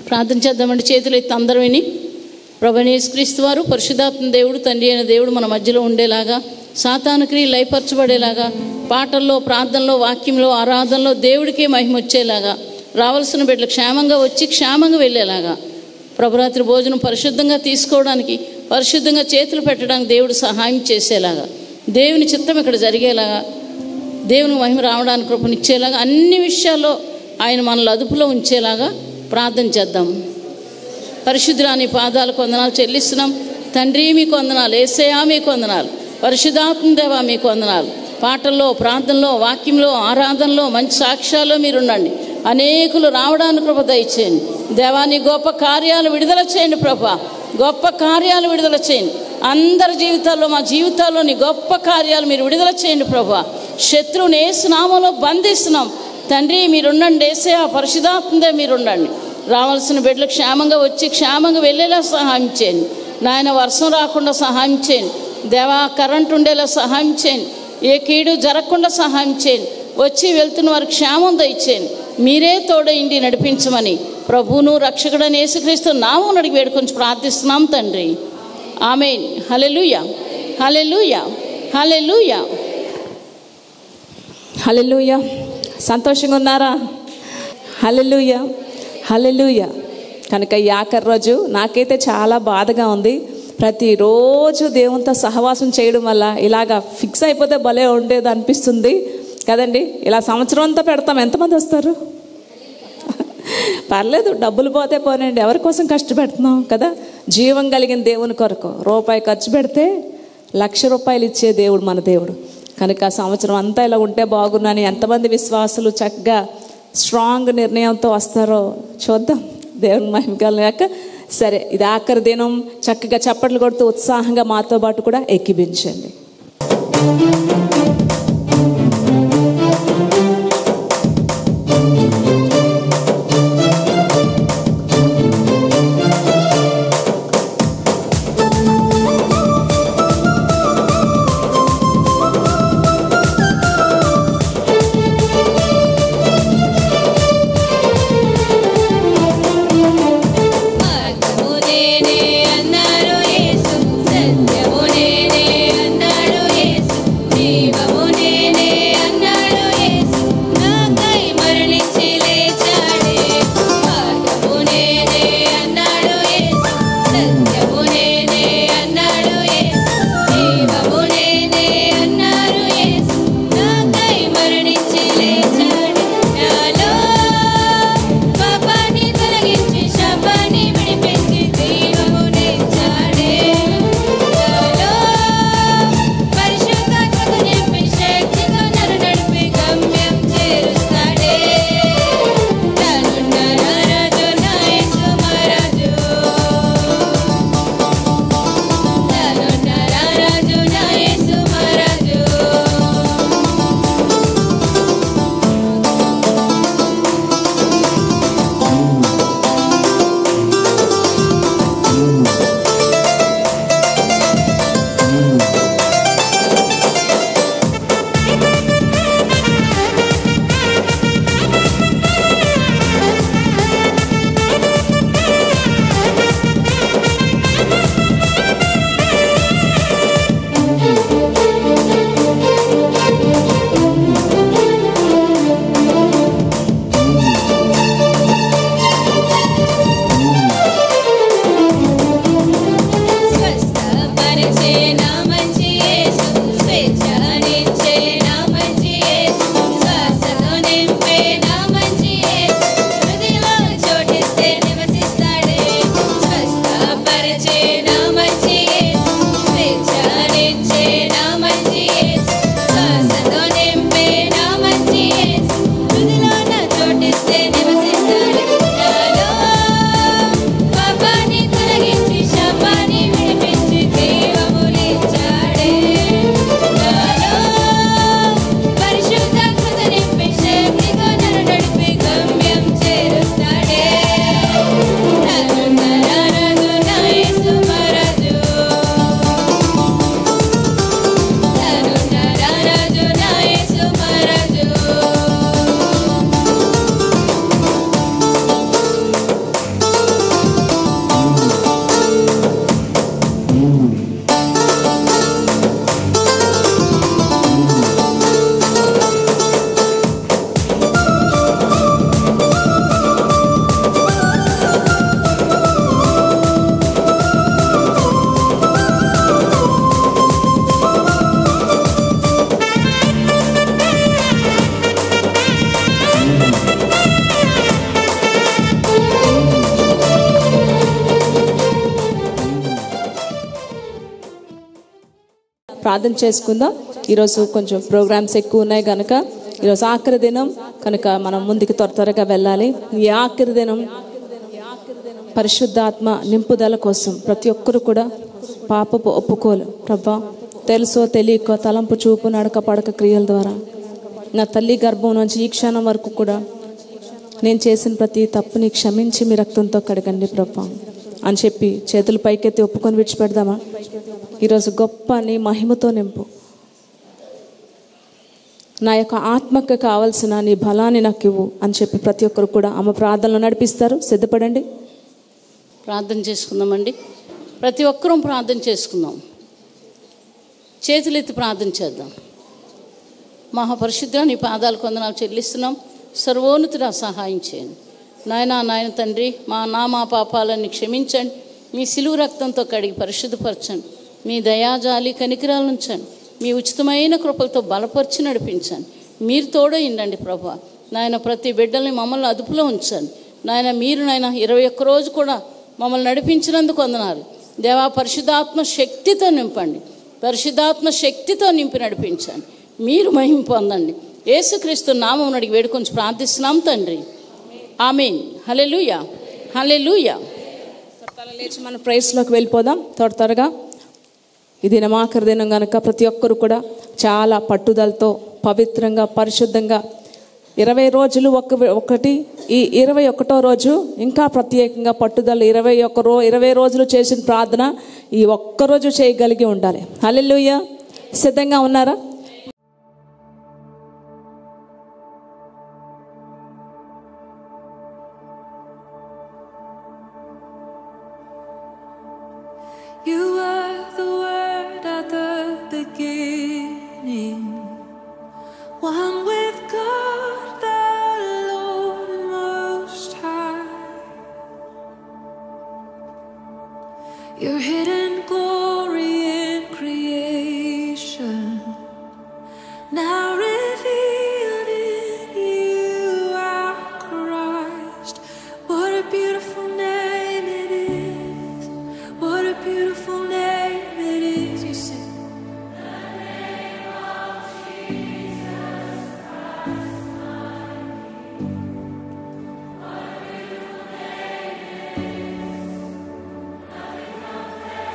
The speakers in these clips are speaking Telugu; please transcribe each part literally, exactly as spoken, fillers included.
ప్రార్థన చేద్దామంటే చేతులు ఎత్తి అందరూ విని ప్రభువైన యేసుక్రీస్తు వారు పరిశుద్ధాత్మ దేవుడు తండ్రి అయిన దేవుడు మన మధ్యలో ఉండేలాగా, సాతాను క్రియలు లయపరచబడేలాగా, పాటల్లో ప్రార్థనలో వాక్యంలో ఆరాధనలో దేవుడికే మహిమ వచ్చేలాగా, రావాల్సిన బిడ్డలు క్షేమంగా వచ్చి క్షేమంగా వెళ్ళేలాగా, ప్రభురాత్రి భోజనం పరిశుద్ధంగా తీసుకోవడానికి పరిశుద్ధంగా చేతులు పెట్టడానికి దేవుడు సహాయం చేసేలాగా, దేవుని చిత్తం ఇక్కడ జరిగేలాగా, దేవుని మహిమ రావడానికి కృపనిచ్చేలాగా, అన్ని విషయాల్లో ఆయన మనల్ని అదుపులో ఉంచేలాగా ప్రార్థన చేద్దాం. పరిశుద్ధుడా నీ పాదాలకు వందనాలు చెల్లిస్తున్నాం తండ్రి, మీకు వందనాలు. యేసయ్యా మీకు వందనాలు. పరిశుద్ధాత్మ దేవా మీకు వందనాలు. పాటల్లో ప్రార్థనలో వాక్యంలో ఆరాధనలో మంచి సాక్ష్యాల్లో మీరుండండి. అనేకులు రావడానికి కృప దయచేయండి దేవా. నీ గొప్ప కార్యాలు విడుదల చేయండి ప్రభా, గొప్ప కార్యాలు విడుదల చేయండి. అందరి జీవితాల్లో మా జీవితాల్లో నీ గొప్ప కార్యాలు మీరు విడుదల చేయండి ప్రభా. శత్రువుని యేసు నామములో బంధిస్తున్నాం తండ్రి. మీరుండండి యేసయ్యా, పరిశుద్ధాత్మదే మీరుండండి. రావాల్సిన బిడ్డలు క్షేమంగా వచ్చి క్షేమంగా వెళ్ళేలా సహాయం చేయండి నాయన. వర్షం రాకుండా సహాయం చేయండి దేవా. కరెంట్ ఉండేలా సహాయం చేయండి. ఏ కీడు జరగకుండా సహాయం చేయండి. వచ్చి వెళ్తున్న వారికి క్షేమం దయచేయండి. మీరే తోడైండి నడిపించమని ప్రభువును రక్షకుడైన యేసుక్రీస్తు నామమున అడిగి వేడుకొని ప్రార్థిస్తున్నాం తండ్రి. ఆమేన్. హల్లెలూయా, హల్లెలూయా, హల్లెలూయా, హల్లెలూయా. సంతోషంగా ఉన్నారా? హల్లెలూయా, హల్లెలూయా. కనుక ఈ ఆఖరి రోజు నాకైతే చాలా బాధగా ఉంది. ప్రతిరోజు దేవునితో సహవాసం చేయడం వల్ల ఇలాగా ఫిక్స్ అయిపోతే భలే ఉండేది అనిపిస్తుంది కదండి. ఇలా సంవత్సరం అంతా పెడతాం, ఎంతమంది వస్తారు? పర్లేదు, డబ్బులు పోతే పోనండి, ఎవరి కోసం కష్టపెడుతున్నాం కదా. జీవం కలిగిన దేవుని కొరకు రూపాయి ఖర్చు పెడితే లక్ష రూపాయలు ఇచ్చే దేవుడు మన దేవుడు. కనుక సంవత్సరం అంతా ఇలా ఉంటే బాగున్నాను. ఎంతమంది విశ్వాసులు చక్కగా స్ట్రాంగ్ నిర్ణయంతో వస్తారో చూద్దాం. దేవుని మహిమ కలగాక. సరే, ఇది ఆఖరి దినం. చక్కగా చప్పట్లు కొడుతూ ఉత్సాహంగా మాతో పాటు కూడా ఎక్కిపించండి. He ప్రార్థన చేసుకుందాం. ఈరోజు కొంచెం ప్రోగ్రామ్స్ ఎక్కువ ఉన్నాయి కనుక ఈరోజు ఆఖరి దినం కనుక మనం ముందుకు త్వర త్వరగా వెళ్ళాలి. ఈ ఆఖరి దినం పరిశుద్ధాత్మ నింపుదల కోసం ప్రతి ఒక్కరు కూడా పాపపు ఒప్పుకోలు ప్రభా తెలుసో తెలియకో తలంపు చూపు నడక పడక క్రియల ద్వారా నా తల్లి గర్భం నుంచి ఈ క్షణం వరకు కూడా నేను చేసిన ప్రతి తప్పుని క్షమించి మీ రక్తంతో కడగండి ప్రభా అని చెప్పి చేతులు పైకెత్తి ఒప్పుకొని విడిచిపెడదామా? ఈరోజు గొప్ప నీ మహిమతో నింపు, నా యొక్క ఆత్మకు కావాల్సిన నీ బలాన్ని నాకు ఇవ్వు అని చెప్పి ప్రతి ఒక్కరు కూడా అమ్మ ప్రార్థనలు నడిపిస్తారు. సిద్ధపడండి, ప్రార్థన చేసుకుందామండి. ప్రతి ఒక్కరూ ప్రార్థన చేసుకుందాం. చేతులెత్తి ప్రార్థన చేద్దాం. మహాపరిశుద్ధ నీ పాదాలు కొందనాలు చెల్లిస్తున్నాం. సర్వోన్నతుడా సహాయం చేయండి నాయన. నాయన తండ్రి, మా నా మా పాపాలన్నీ క్షమించండి. మీ సిలువు రక్తంతో కడిగి పరిశుద్ధపరచండి. మీ దయాజాలి కనికరాలు ఉంచండి. మీ ఉచితమైన కృపలతో బలపరిచి నడిపించండి. మీరు తోడయిండండి ప్రభా. నాయన ప్రతి బిడ్డల్ని మమ్మల్ని అదుపులో ఉంచండి నాయన. మీరు నాయన ఇరవై ఒక్క రోజు కూడా మమ్మల్ని నడిపించినందుకు వందనాలు దేవా. పరిశుద్ధాత్మ శక్తితో నింపండి, పరిశుద్ధాత్మ శక్తితో నింపి నడిపించండి. మీరు మహిమ పొందండి. యేసుక్రీస్తు నామమున అడిగి వేడుకొని ప్రార్థిస్తున్నాం తండ్రి, ఆమేన్. హల్లెలూయా, హల్లెలూయా. లేచి మన ప్రైస్లోకి వెళ్ళిపోదాం త్వర త్వరగా. ఈ దినం ఆఖరి దినం కనుక ప్రతి ఒక్కరు కూడా చాలా పట్టుదలతో పవిత్రంగా పరిశుద్ధంగా ఇరవై రోజులు ఒక ఒకటి ఈ ఇరవై ఒకటో రోజు ఇంకా ప్రత్యేకంగా పట్టుదల ఇరవై ఒక్క రో ఇరవై రోజులు చేసిన ప్రార్థన ఈ ఒక్కరోజు చేయగలిగి ఉండాలి. హల్లెలూయా. సిద్ధంగా ఉన్నారా? You were the word at the beginning, one with God the Lord Most High. Your hidden glory in creation, now revealed in you, our Christ. What a beautiful name it is. What a beautiful name it is. You sing. The name of Jesus Christ, my King. What a beautiful name it is. Nothing compares.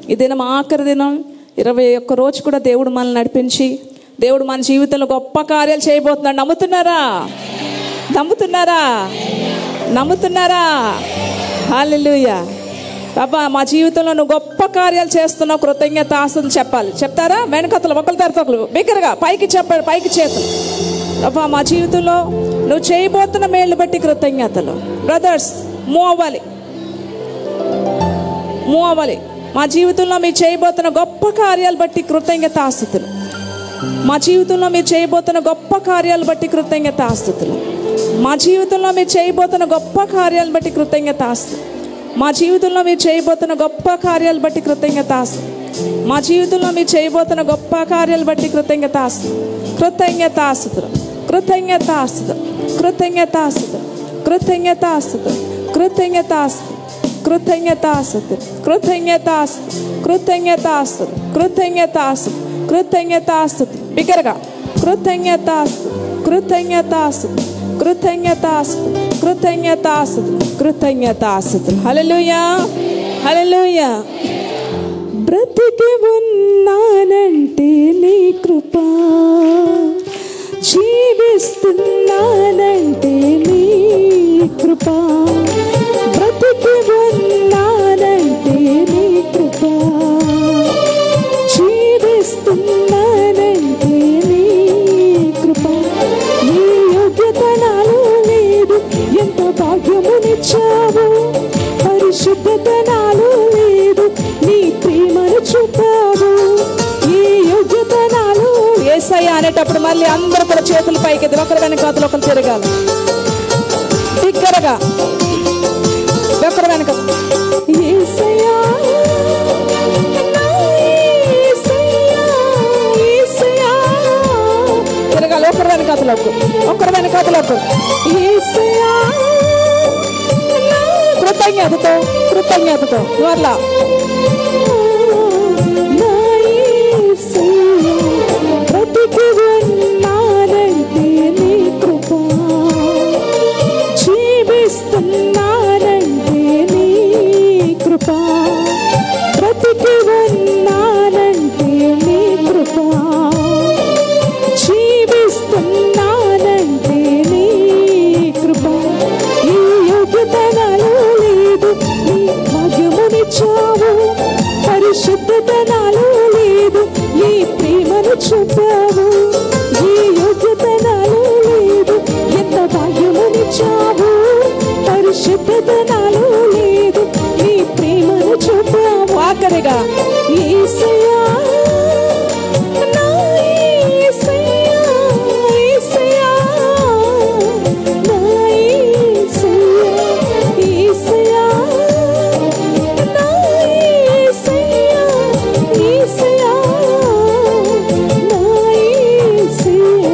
ఈ దినం ఆఖరి దినం, ఇరవై ఒక్క రోజు కూడా దేవుడు మనల్ని నడిపించి దేవుడు మన జీవితంలో గొప్ప కార్యాలు చేయబోతున్నాడు. నమ్ముతున్నారా? నమ్ముతున్నారా? నమ్ముతున్నారా? హల్లెలూయా. బాబా, మా జీవితంలో నువ్వు గొప్ప కార్యాలు చేస్తున్నావు, కృతజ్ఞత ఆస్తుని చెప్పాలి. చెప్తారా? వెనకతలు ఒకరి తర్వాత ఒకరు బిగ్గరగా పైకి చెప్పాడు, పైకి చేతులు. బాబా, మా జీవితంలో నువ్వు చేయబోతున్న మేళ్ళు బట్టి కృతజ్ఞతలు. బ్రదర్స్, మూవ్ అవ్వాలి, మూవ్ అవ్వాలి. మా జీవితంలో మీరు చేయబోతున్న గొప్ప కార్యాలు బట్టి కృతజ్ఞత ఆస్తుతులు. మా జీవితంలో మీరు చేయబోతున్న గొప్ప కార్యాలు బట్టి కృతజ్ఞత ఆస్తుతులు. మా జీవితంలో మీరు చేయబోతున్న గొప్ప కార్యాలు బట్టి కృతజ్ఞత ఆస్తు. మా జీవితంలో మీరు చేయబోతున్న గొప్ప కార్యాలు బట్టి కృతజ్ఞత ఆస్తు. మా జీవితంలో మీరు చేయబోతున్న గొప్ప కార్యాలు బట్టి కృతజ్ఞత ఆస్తు. కృతజ్ఞత ఆస్తుతులు, కృతజ్ఞత ఆస్తుతులు, కృతజ్ఞత ఆస్తుతులు, కృతజ్ఞత ఆస్తుతులు, కృతజ్ఞత ఆస్తు, కృతజ్ఞత ఆస్తు, కృతజ్ఞత ఆస్తు, కృతజ్ఞత ఆస్తు, కృతజ్ఞత ఆస్తు, కృతజ్ఞత ఆస్తు. బిగ్గరగా కృతజ్ఞత ఆస్తు, కృతజ్ఞత ఆస్తు, కృతజ్ఞత ఆస్తు, కృతజ్ఞత ఆస్తు, కృతజ్ఞత ఆస్తు. హల్లెలూయా, హల్లెలూయా. బ్రతికి ఉన్నానంటే నీ కృప, జీవిస్తున్నానంటే నీ కృప. బ్రతికి ఉన్నానంటే నీ కృప, జీవిస్తున్నానంటే నీ కృప. నీ యోగ్యత నాలో లేదు, ఎంత భాగ్యమునిచ్చావు. పరిశుద్ధత నాలో లేదు, నీ ప్రేమను చూపావు. ఈ యోగ్యత నాలో. యేసయ్య అనేటప్పుడు మళ్ళీ అందరూ కూడా చేతులు పైకి, ఒకరి వెనక ఒకరు తిరగాలి. బిగ్గరగా ఒకరి వెనక. యేసయ్య, తిరగాలి. ఒకరి వెనకాతలకు, ఒకరి వెనకాతలకు. యేసయ్యా, కృతజ్ఞతతో, కృతజ్ఞతతో వర్లా. బ్రతికి ఉన్నానంటే నీ కృప, జీవిస్తున్నానంటే నీ కృప. బ్రతికి ఉన్నానంటే నీ కృప, జీవిస్తున్నానంటే నీ కృప. ఈ యోగ్యత నాలో లేదు, నీ భాగ్యమునిచ్చావు. పరిశుద్ధత నాలో లేదు, నీ ప్రేమను చూపావు. ఈ యోగ్యత నాలో లేదు, ఎంత భాగ్యమునిచ్చావు. పరిశుద్ధత నాలో లేదు, నీ ప్రేమను చూపావు. ఆఖరిగా యేసయ్యా, నా యేసయ్యా, యేసయ్యా, నా యేసయ్యా, యేసయ్యా, నా యేసయ్యా, యేసయ్యా, నా యేసయ్యా.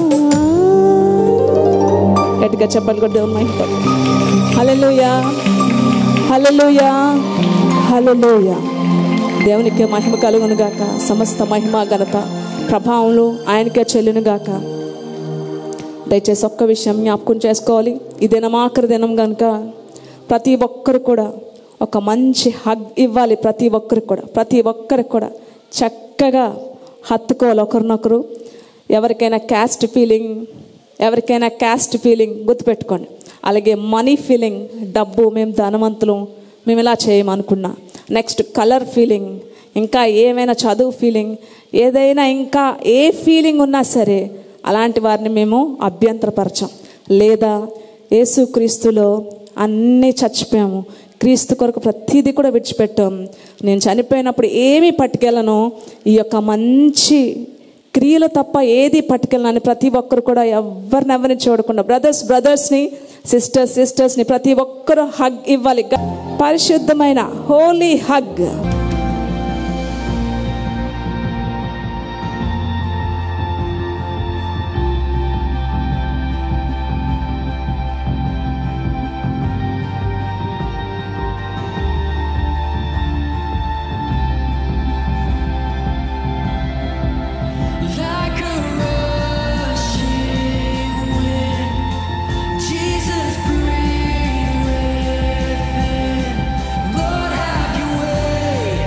గట్టిగా చెప్పండి కూడా దేవుని మహిమ. హల్లెలూయా, హల్లెలూయా, హల్లెలూయా. దేవునికి మహిమ కలుగును గాక. సమస్త మహిమ ఘనత ప్రభావములు ఆయనకే చెల్లును గాక. దయచేసి ఒక్క విషయం జ్ఞాపకం చేసుకోవాలి. ఈ దినం ఆఖరి దినం కనుక ప్రతి ఒక్కరు కూడా ఒక మంచి హగ్ ఇవ్వాలి. ప్రతి ఒక్కరికి కూడా, ప్రతి ఒక్కరికి కూడా చక్కగా హత్తుకోవాలి ఒకరినొకరు. ఎవరికైనా క్యాస్ట్ ఫీలింగ్, ఎవరికైనా క్యాస్ట్ ఫీలింగ్ గుర్తుపెట్టుకోండి. అలాగే మనీ ఫీలింగ్, డబ్బు, మేము ధనవంతులు, మేము ఇలా చేయమనుకున్నా. నెక్స్ట్ కలర్ ఫీలింగ్, ఇంకా ఏమైనా చదువు ఫీలింగ్, ఏదైనా ఇంకా ఏ ఫీలింగ్ ఉన్నా సరే అలాంటి వారిని మేము అభ్యంతరపరచాం. లేదా యేసుక్రీస్తులో అన్నీ చచ్చిపోయాము, క్రీస్తు కొరకు ప్రతిదీ కూడా విడిచిపెట్టాం. నేను చనిపోయినప్పుడు ఏమీ పట్టుకెళ్ళను, ఈ యొక్క మంచి క్రియలు తప్ప ఏది పట్టుకెళ్ళనని ప్రతి ఒక్కరు కూడా ఎవరిని ఎవరిని చూడకుండా, బ్రదర్స్ బ్రదర్స్ని, సిస్టర్స్ సిస్టర్స్ని ప్రతి ఒక్కరు హగ్ ఇవ్వాలి. పరిశుద్ధమైన holy hug. Jesus, breathe within. Lord, have your way.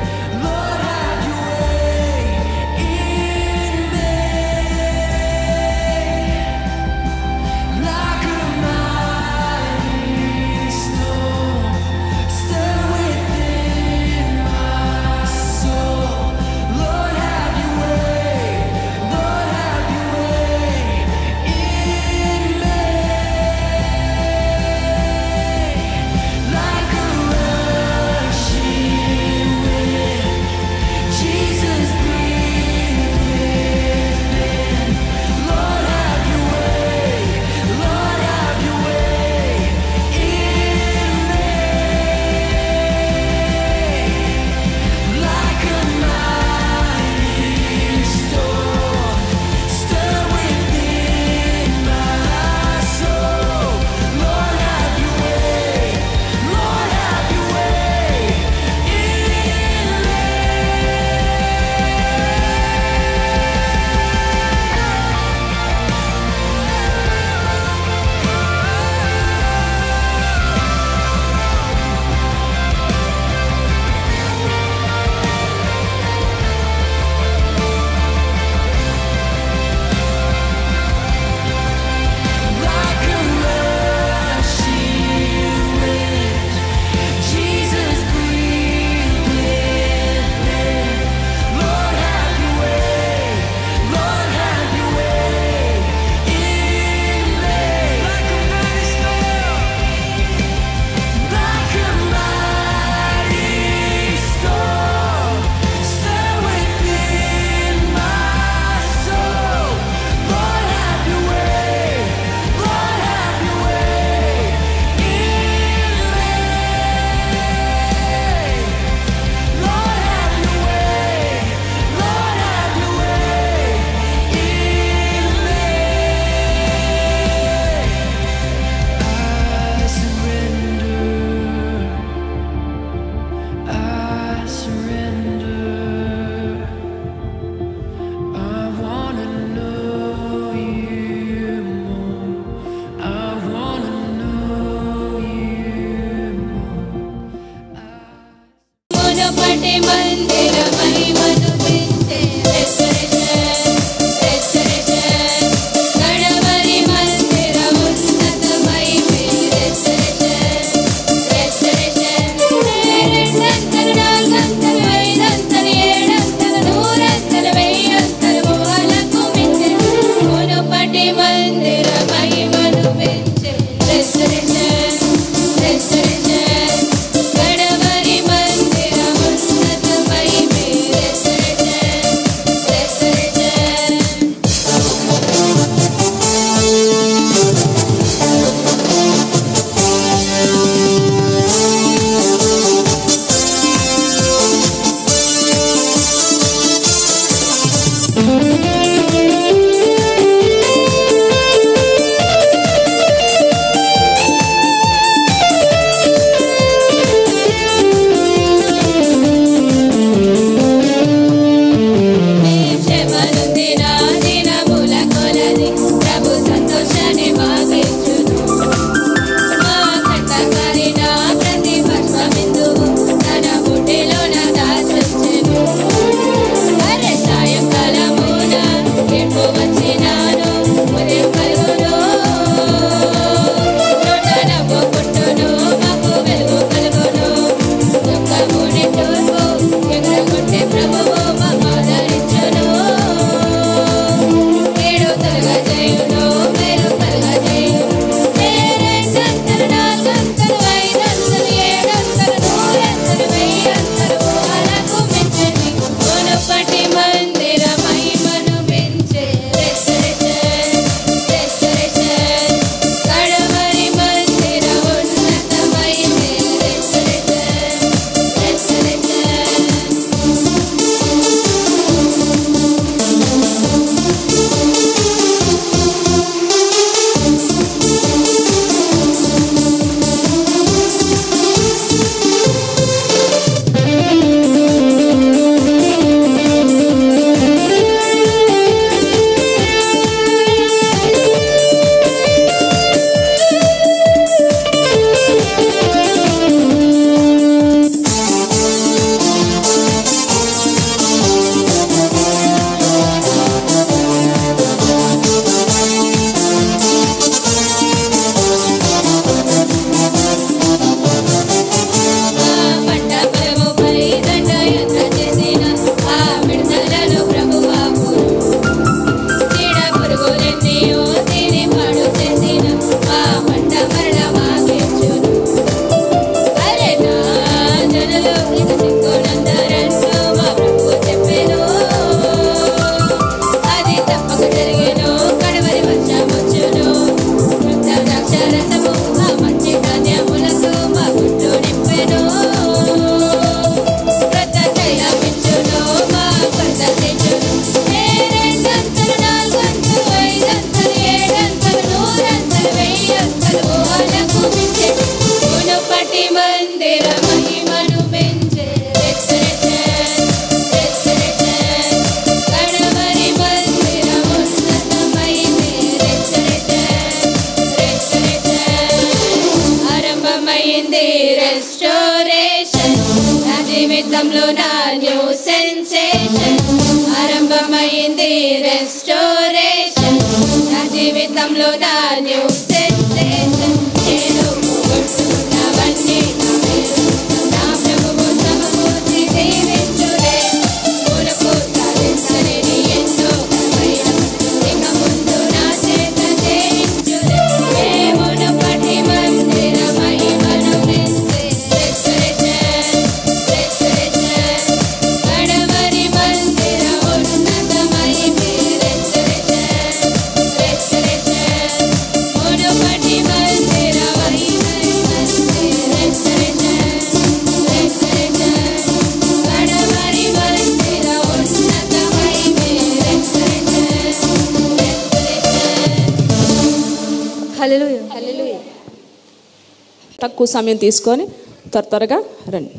Restoration, నా జీవితంలో నా న్యూ సెన్సేషన్. నేను పోగొట్టుకున్నవన్నీ నా మేలు, నా ప్రభువు సమకూర్చి దీవించుడే. మునుపు సాధించలేని ఎన్నో ఘనమైన పనులు ఇక ముందు నా చేత చేయించుడే. ఏ మునుపటి మందిర మహిమను విస్తే రెస్టోరేషన్, రెస్టోరేషన్. కడవరి మందిర ఉన్నతమైతే రెస్టోరేషన్, రెస్టోరేషన్. మునుపటి మందిర మహిమను రెస్టోరేషన్, రెస్టోరేషన్. కడవరి మందిర ఉన్నతమైతే రెస్టోరేషన్, రెస్టోరేషన్. హల్లెలూయా, హల్లెలూయా. తక్కువ సమయం తీసుకొని త్వర త్వరగా రండి.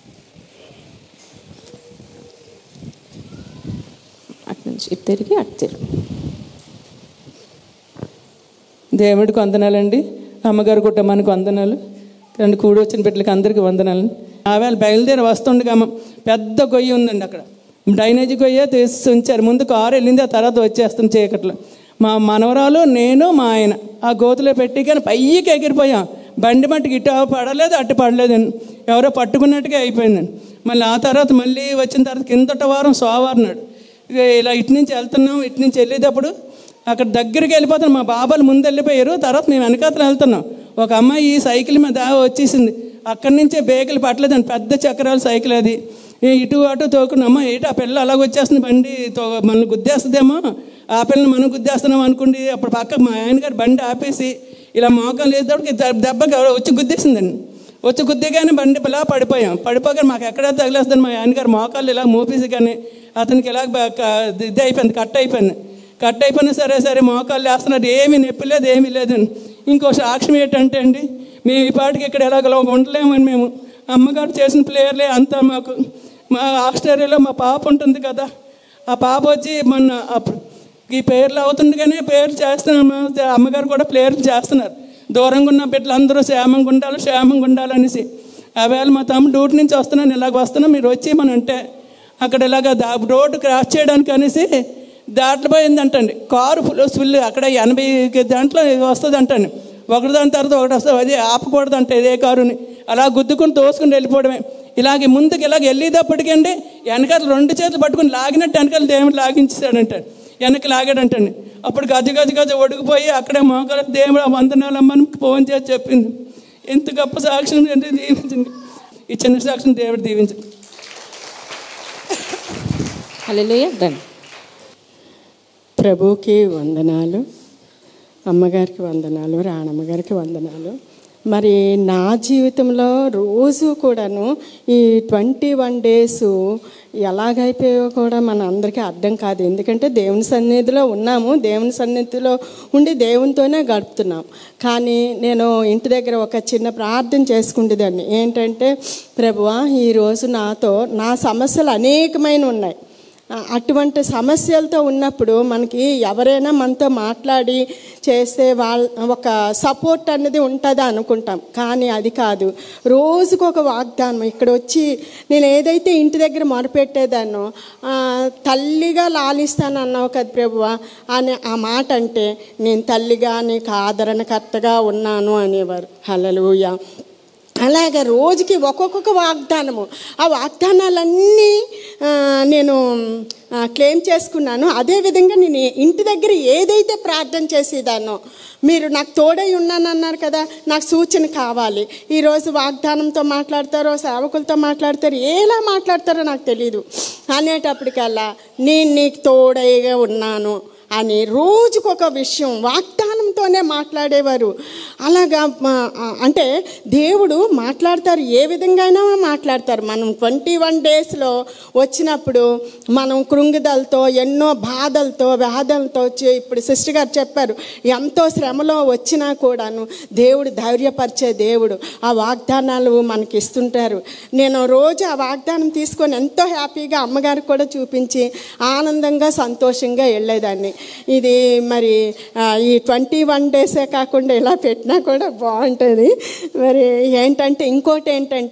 అటు నుంచి ఇటు తిరిగి అటు తిరిగి. దేవుడికి వందనాలండి, అమ్మగారు కుటుంబానికి వందనాలు, రెండు కూడి వచ్చిన బిడ్డలకి అందరికీ వందనాలు. ఆవేళ బయలుదేరి వస్తుండగా పెద్ద గొయ్యి ఉందండి, అక్కడ డ్రైనేజీ గొయ్య తీసి ఉంచారు. ముందు కారు వెళ్ళింది, ఆ తర్వాత వచ్చేస్తుంది చీకట్లో. మా మనవరాలు నేను మా ఆయన ఆ గోతులో పెట్టి కానీ పైకి ఎగిరిపోయాం. బండి మట్టుకు ఇటు పడలేదు అటు పడలేదండి, ఎవరో పట్టుకున్నట్టుగా అయిపోయిందండి. మళ్ళీ ఆ తర్వాత మళ్ళీ వచ్చిన తర్వాత కిందట వారం సోమవారం నాడు ఇక ఇలా ఇటు నుంచి వెళ్తున్నాం. ఇటు నుంచి వెళ్ళేటప్పుడు అక్కడ దగ్గరికి వెళ్ళిపోతున్నాం. మా బాబాలు ముందు వెళ్ళిపోయారు, తర్వాత మేము వెనకాతలు వెళ్తున్నాం. ఒక అమ్మాయి ఈ సైకిల్ మీద వచ్చేసింది, అక్కడి నుంచే బేకులు పట్టలేదండి, పెద్ద చక్రాల సైకిల్ అది. ఇటు అటు తోకున్నామో ఏంటి ఆ పిల్ల అలాగ వచ్చేస్తుంది, బండి తో మనల్ని గుద్దేస్తుందేమో, ఆ పిల్లని మనం గుద్దేస్తున్నాం అనుకోండి. అప్పుడు పక్కకు మా ఆయన గారు బండి ఆపేసి ఇలా మోకం లేసేటప్పటికి దెబ్బకి వచ్చి గుద్దేసిందండి. వచ్చి గుద్దేగానే బండి ఇలా పడిపోయాం. పడిపోగానే మాకు ఎక్కడ తగిలేస్తుందని మా ఆయన గారు మోకాళ్ళు ఇలా మోపేసి కానీ అతనికి ఇలా ఇది అయిపోయింది, కట్ అయిపోయింది. కట్ అయిపోయినా సరే సరే మోకాళ్ళు వేస్తున్నారు, ఏమీ నొప్పి లేదు ఏమీ లేదండి. ఇంకో సాక్ష్యం ఏంటంటే అండి, మేము ఈ పాటికి ఇక్కడ ఎలాగలో ఉండలేమని మేము అమ్మగారు చేసిన ప్లేయర్లే అంతా మాకు. మా ఆస్ట్రేలియాలో మా పాప ఉంటుంది కదా, ఆ పాప వచ్చి మొన్న ఈ పేర్లు అవుతుండగానే పేర్లు చేస్తున్నాము. అమ్మగారు కూడా ప్లేయర్లు చేస్తున్నారు. దూరంగా ఉన్న బిడ్డలు అందరూ క్షేమంగా ఉండాలి క్షేమంగా ఉండాలనేసి. ఆవేళ మా తమ్ముడు డ్యూటీ నుంచి వస్తున్నాను, ఇలాగ వస్తున్నాం మీరు వచ్చి మనం అంటే అక్కడ ఇలాగ దా రోడ్డు క్రాస్ చేయడానికి అనేసి దాటిపోయిందంటండి. కారు ఫుల్ ఫుల్ అక్కడ ఎనభై దాంట్లో వస్తుంది అంటండి. ఒకటి దాని తర్వాత ఒకటి వస్తుంది, అదే ఆపకూడదు అంటే ఇదే కారుని అలా గుద్దుకుని తోసుకుని వెళ్ళిపోవడమే. ఇలాగే ముందుకు ఇలాగ వెళ్ళేటప్పటికండి వెనకాల రెండు చేతులు పట్టుకుని లాగినట్టు వెనకాల దేవుడు లాగించాడంట, వెనక్కి లాగాడంటండి. అప్పుడు గజ గజ గజ ఒడిగిపోయి అక్కడే మోకాల దేవుడు వందనాలమ్మని ఫోన్ చేసి చెప్పింది. ఎంత గొప్ప సాక్ష్యం అంటే దీవించింది, ఈ చిన్న సాక్ష్యం దేవుడు దీవించింది. హల్లెలూయా. రండి. ప్రభువుకి వందనాలు, అమ్మగారికి వందనాలు, రాణమ్మగారికి వందనాలు. మరి నా జీవితంలో రోజు కూడాను ఈ ట్వంటీ వన్ డేస్ ఎలాగైపోయాయో కూడా మన అందరికీ అర్థం కాదు. ఎందుకంటే దేవుని సన్నిధిలో ఉన్నాము, దేవుని సన్నిధిలో ఉండి దేవునితోనే గడుపుతున్నాం. కానీ నేను ఇంటి దగ్గర ఒక చిన్న ప్రార్థన చేసుకుంటేదాన్ని ఏంటంటే, ప్రభువా ఈరోజు నాతో నా సమస్యలు అనేకమైన ఉన్నాయి. అటువంటి సమస్యలతో ఉన్నప్పుడు మనకి ఎవరైనా మనతో మాట్లాడి చేస్తే వాళ్ళ ఒక సపోర్ట్ అన్నది ఉంటుందా అనుకుంటాం, కానీ అది కాదు. రోజుకు ఒక వాగ్దానం. ఇక్కడ వచ్చి నేను ఏదైతే ఇంటి దగ్గర మొరపెట్టేదాన్నో, తల్లిగా లాలిస్తానన్నావు కదా ప్రభువా అని ఆ మాట అంటే, నేను తల్లిగా నీకు ఆదరణకర్తగా ఉన్నాను అనేవారు. హల్లెలూయా. అలాగే రోజుకి ఒక్కొక్క వాగ్దానము, ఆ వాగ్దానాలన్నీ నేను క్లెయిమ్ చేసుకున్నాను. అదేవిధంగా నేను ఇంటి దగ్గర ఏదైతే ప్రార్థన చేసేదానో, మీరు నాకు తోడై ఉన్నానన్నారు కదా, నాకు సూచన కావాలి. ఈరోజు వాగ్దానంతో మాట్లాడతారో సేవకులతో మాట్లాడతారో ఎలా మాట్లాడతారో నాకు తెలీదు అనేటప్పటికల్లా నేను నీకు తోడైగా ఉన్నాను అని రోజుకొక విషయం వాగ్దానంతోనే మాట్లాడేవారు. అలాగా అంటే దేవుడు మాట్లాడతారు, ఏ విధంగా అయినా మాట్లాడతారు. మనం ట్వంటీ వన్ డేస్లో వచ్చినప్పుడు మనం కృంగిదలతో ఎన్నో బాధలతో వ్యాధులతో వచ్చి, ఇప్పుడు సిస్టర్ గారు చెప్పారు, ఎంతో శ్రమలో వచ్చినా కూడాను దేవుడు ధైర్యపరిచే దేవుడు. ఆ వాగ్దానాలు మనకి ఇస్తుంటారు. నేను రోజు ఆ వాగ్దానం తీసుకొని ఎంతో హ్యాపీగా అమ్మగారికి కూడా చూపించి ఆనందంగా సంతోషంగా వెళ్ళేదాన్ని. ఇది మరి ఈ ట్వంటీ వన్ డేసే కాకుండా ఇలా పెట్టినా కూడా బాగుంటుంది. మరి ఏంటంటే ఇంకోటి ఏంటంటే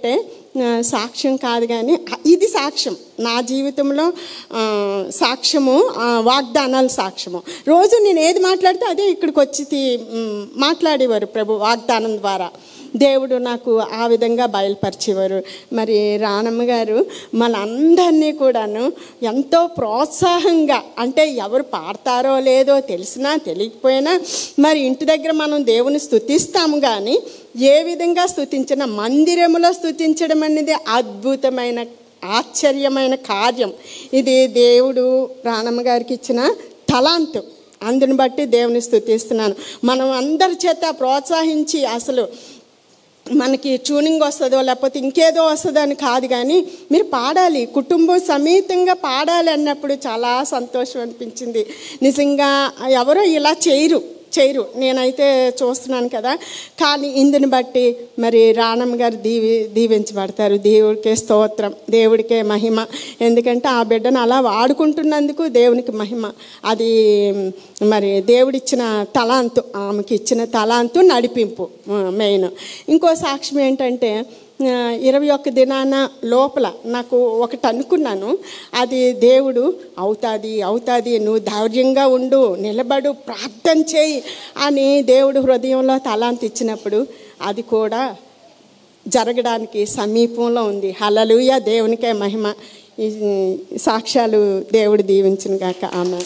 సాక్ష్యం కాదు కానీ ఇది సాక్ష్యం, నా జీవితంలో సాక్ష్యము, వాగ్దానాల సాక్ష్యము. రోజు నేను ఏది మాట్లాడితే అదే ఇక్కడికి వచ్చి మాట్లాడేవారు ప్రభు వాగ్దానం ద్వారా. దేవుడు నాకు ఆ విధంగా బయలుపరిచేవారు. మరి రాణమ్మ గారు మనందరినీ కూడాను ఎంతో ప్రోత్సాహంగా, అంటే ఎవరు పాడతారో లేదో తెలిసినా తెలియకపోయినా మరి ఇంటి దగ్గర మనం దేవుని స్తుతిస్తాము, కానీ ఏ విధంగా స్తుతించినా మందిరములో స్తుతించడం అనేది అద్భుతమైన ఆశ్చర్యమైన కార్యం. ఇది దేవుడు రాణమ్మ గారికి ఇచ్చిన తలాంతు. అందుని బట్టి దేవుని స్తుతిస్తున్నాను. మనం అందరి చేత ప్రోత్సహించి, అసలు మనకి ట్యూనింగ్ వస్తుందో లేకపోతే ఇంకేదో వస్తుందో అని కాదు, కానీ మీరు పాడాలి, కుటుంబం సమేతంగా పాడాలి అన్నప్పుడు చాలా సంతోషం అనిపించింది. నిజంగా ఎవరో ఇలా చేయరు చేయరు నేనైతే చూస్తున్నాను కదా. కానీ ఇందుని బట్టి మరి రాణమ్మ గారు దీవి దీవించబడతారు. దేవుడికే స్తోత్రం, దేవుడికే మహిమ. ఎందుకంటే ఆ బిడ్డను అలా వాడుకుంటున్నందుకు దేవునికి మహిమ. అది మరి దేవుడిచ్చిన తలాంతు, ఆమెకి ఇచ్చిన తలాంతు, నడిపింపు మెయిన్. ఇంకో సాక్ష్యం ఏంటంటే, ఇరవై ఒక్క దినాన లోపల నాకు ఒకటి అనుకున్నాను, అది దేవుడు అవుతుంది అవుతుంది నువ్వు ధైర్యంగా ఉండు, నిలబడు, ప్రార్థన చేయి అని దేవుడు హృదయంలో తలాంతి ఇచ్చినప్పుడు అది కూడా జరగడానికి సమీపంలో ఉంది. హల్లెలూయా, దేవునికే మహిమ. ఈ సాక్ష్యాలు దేవుడు దీవించును గాక. ఆమె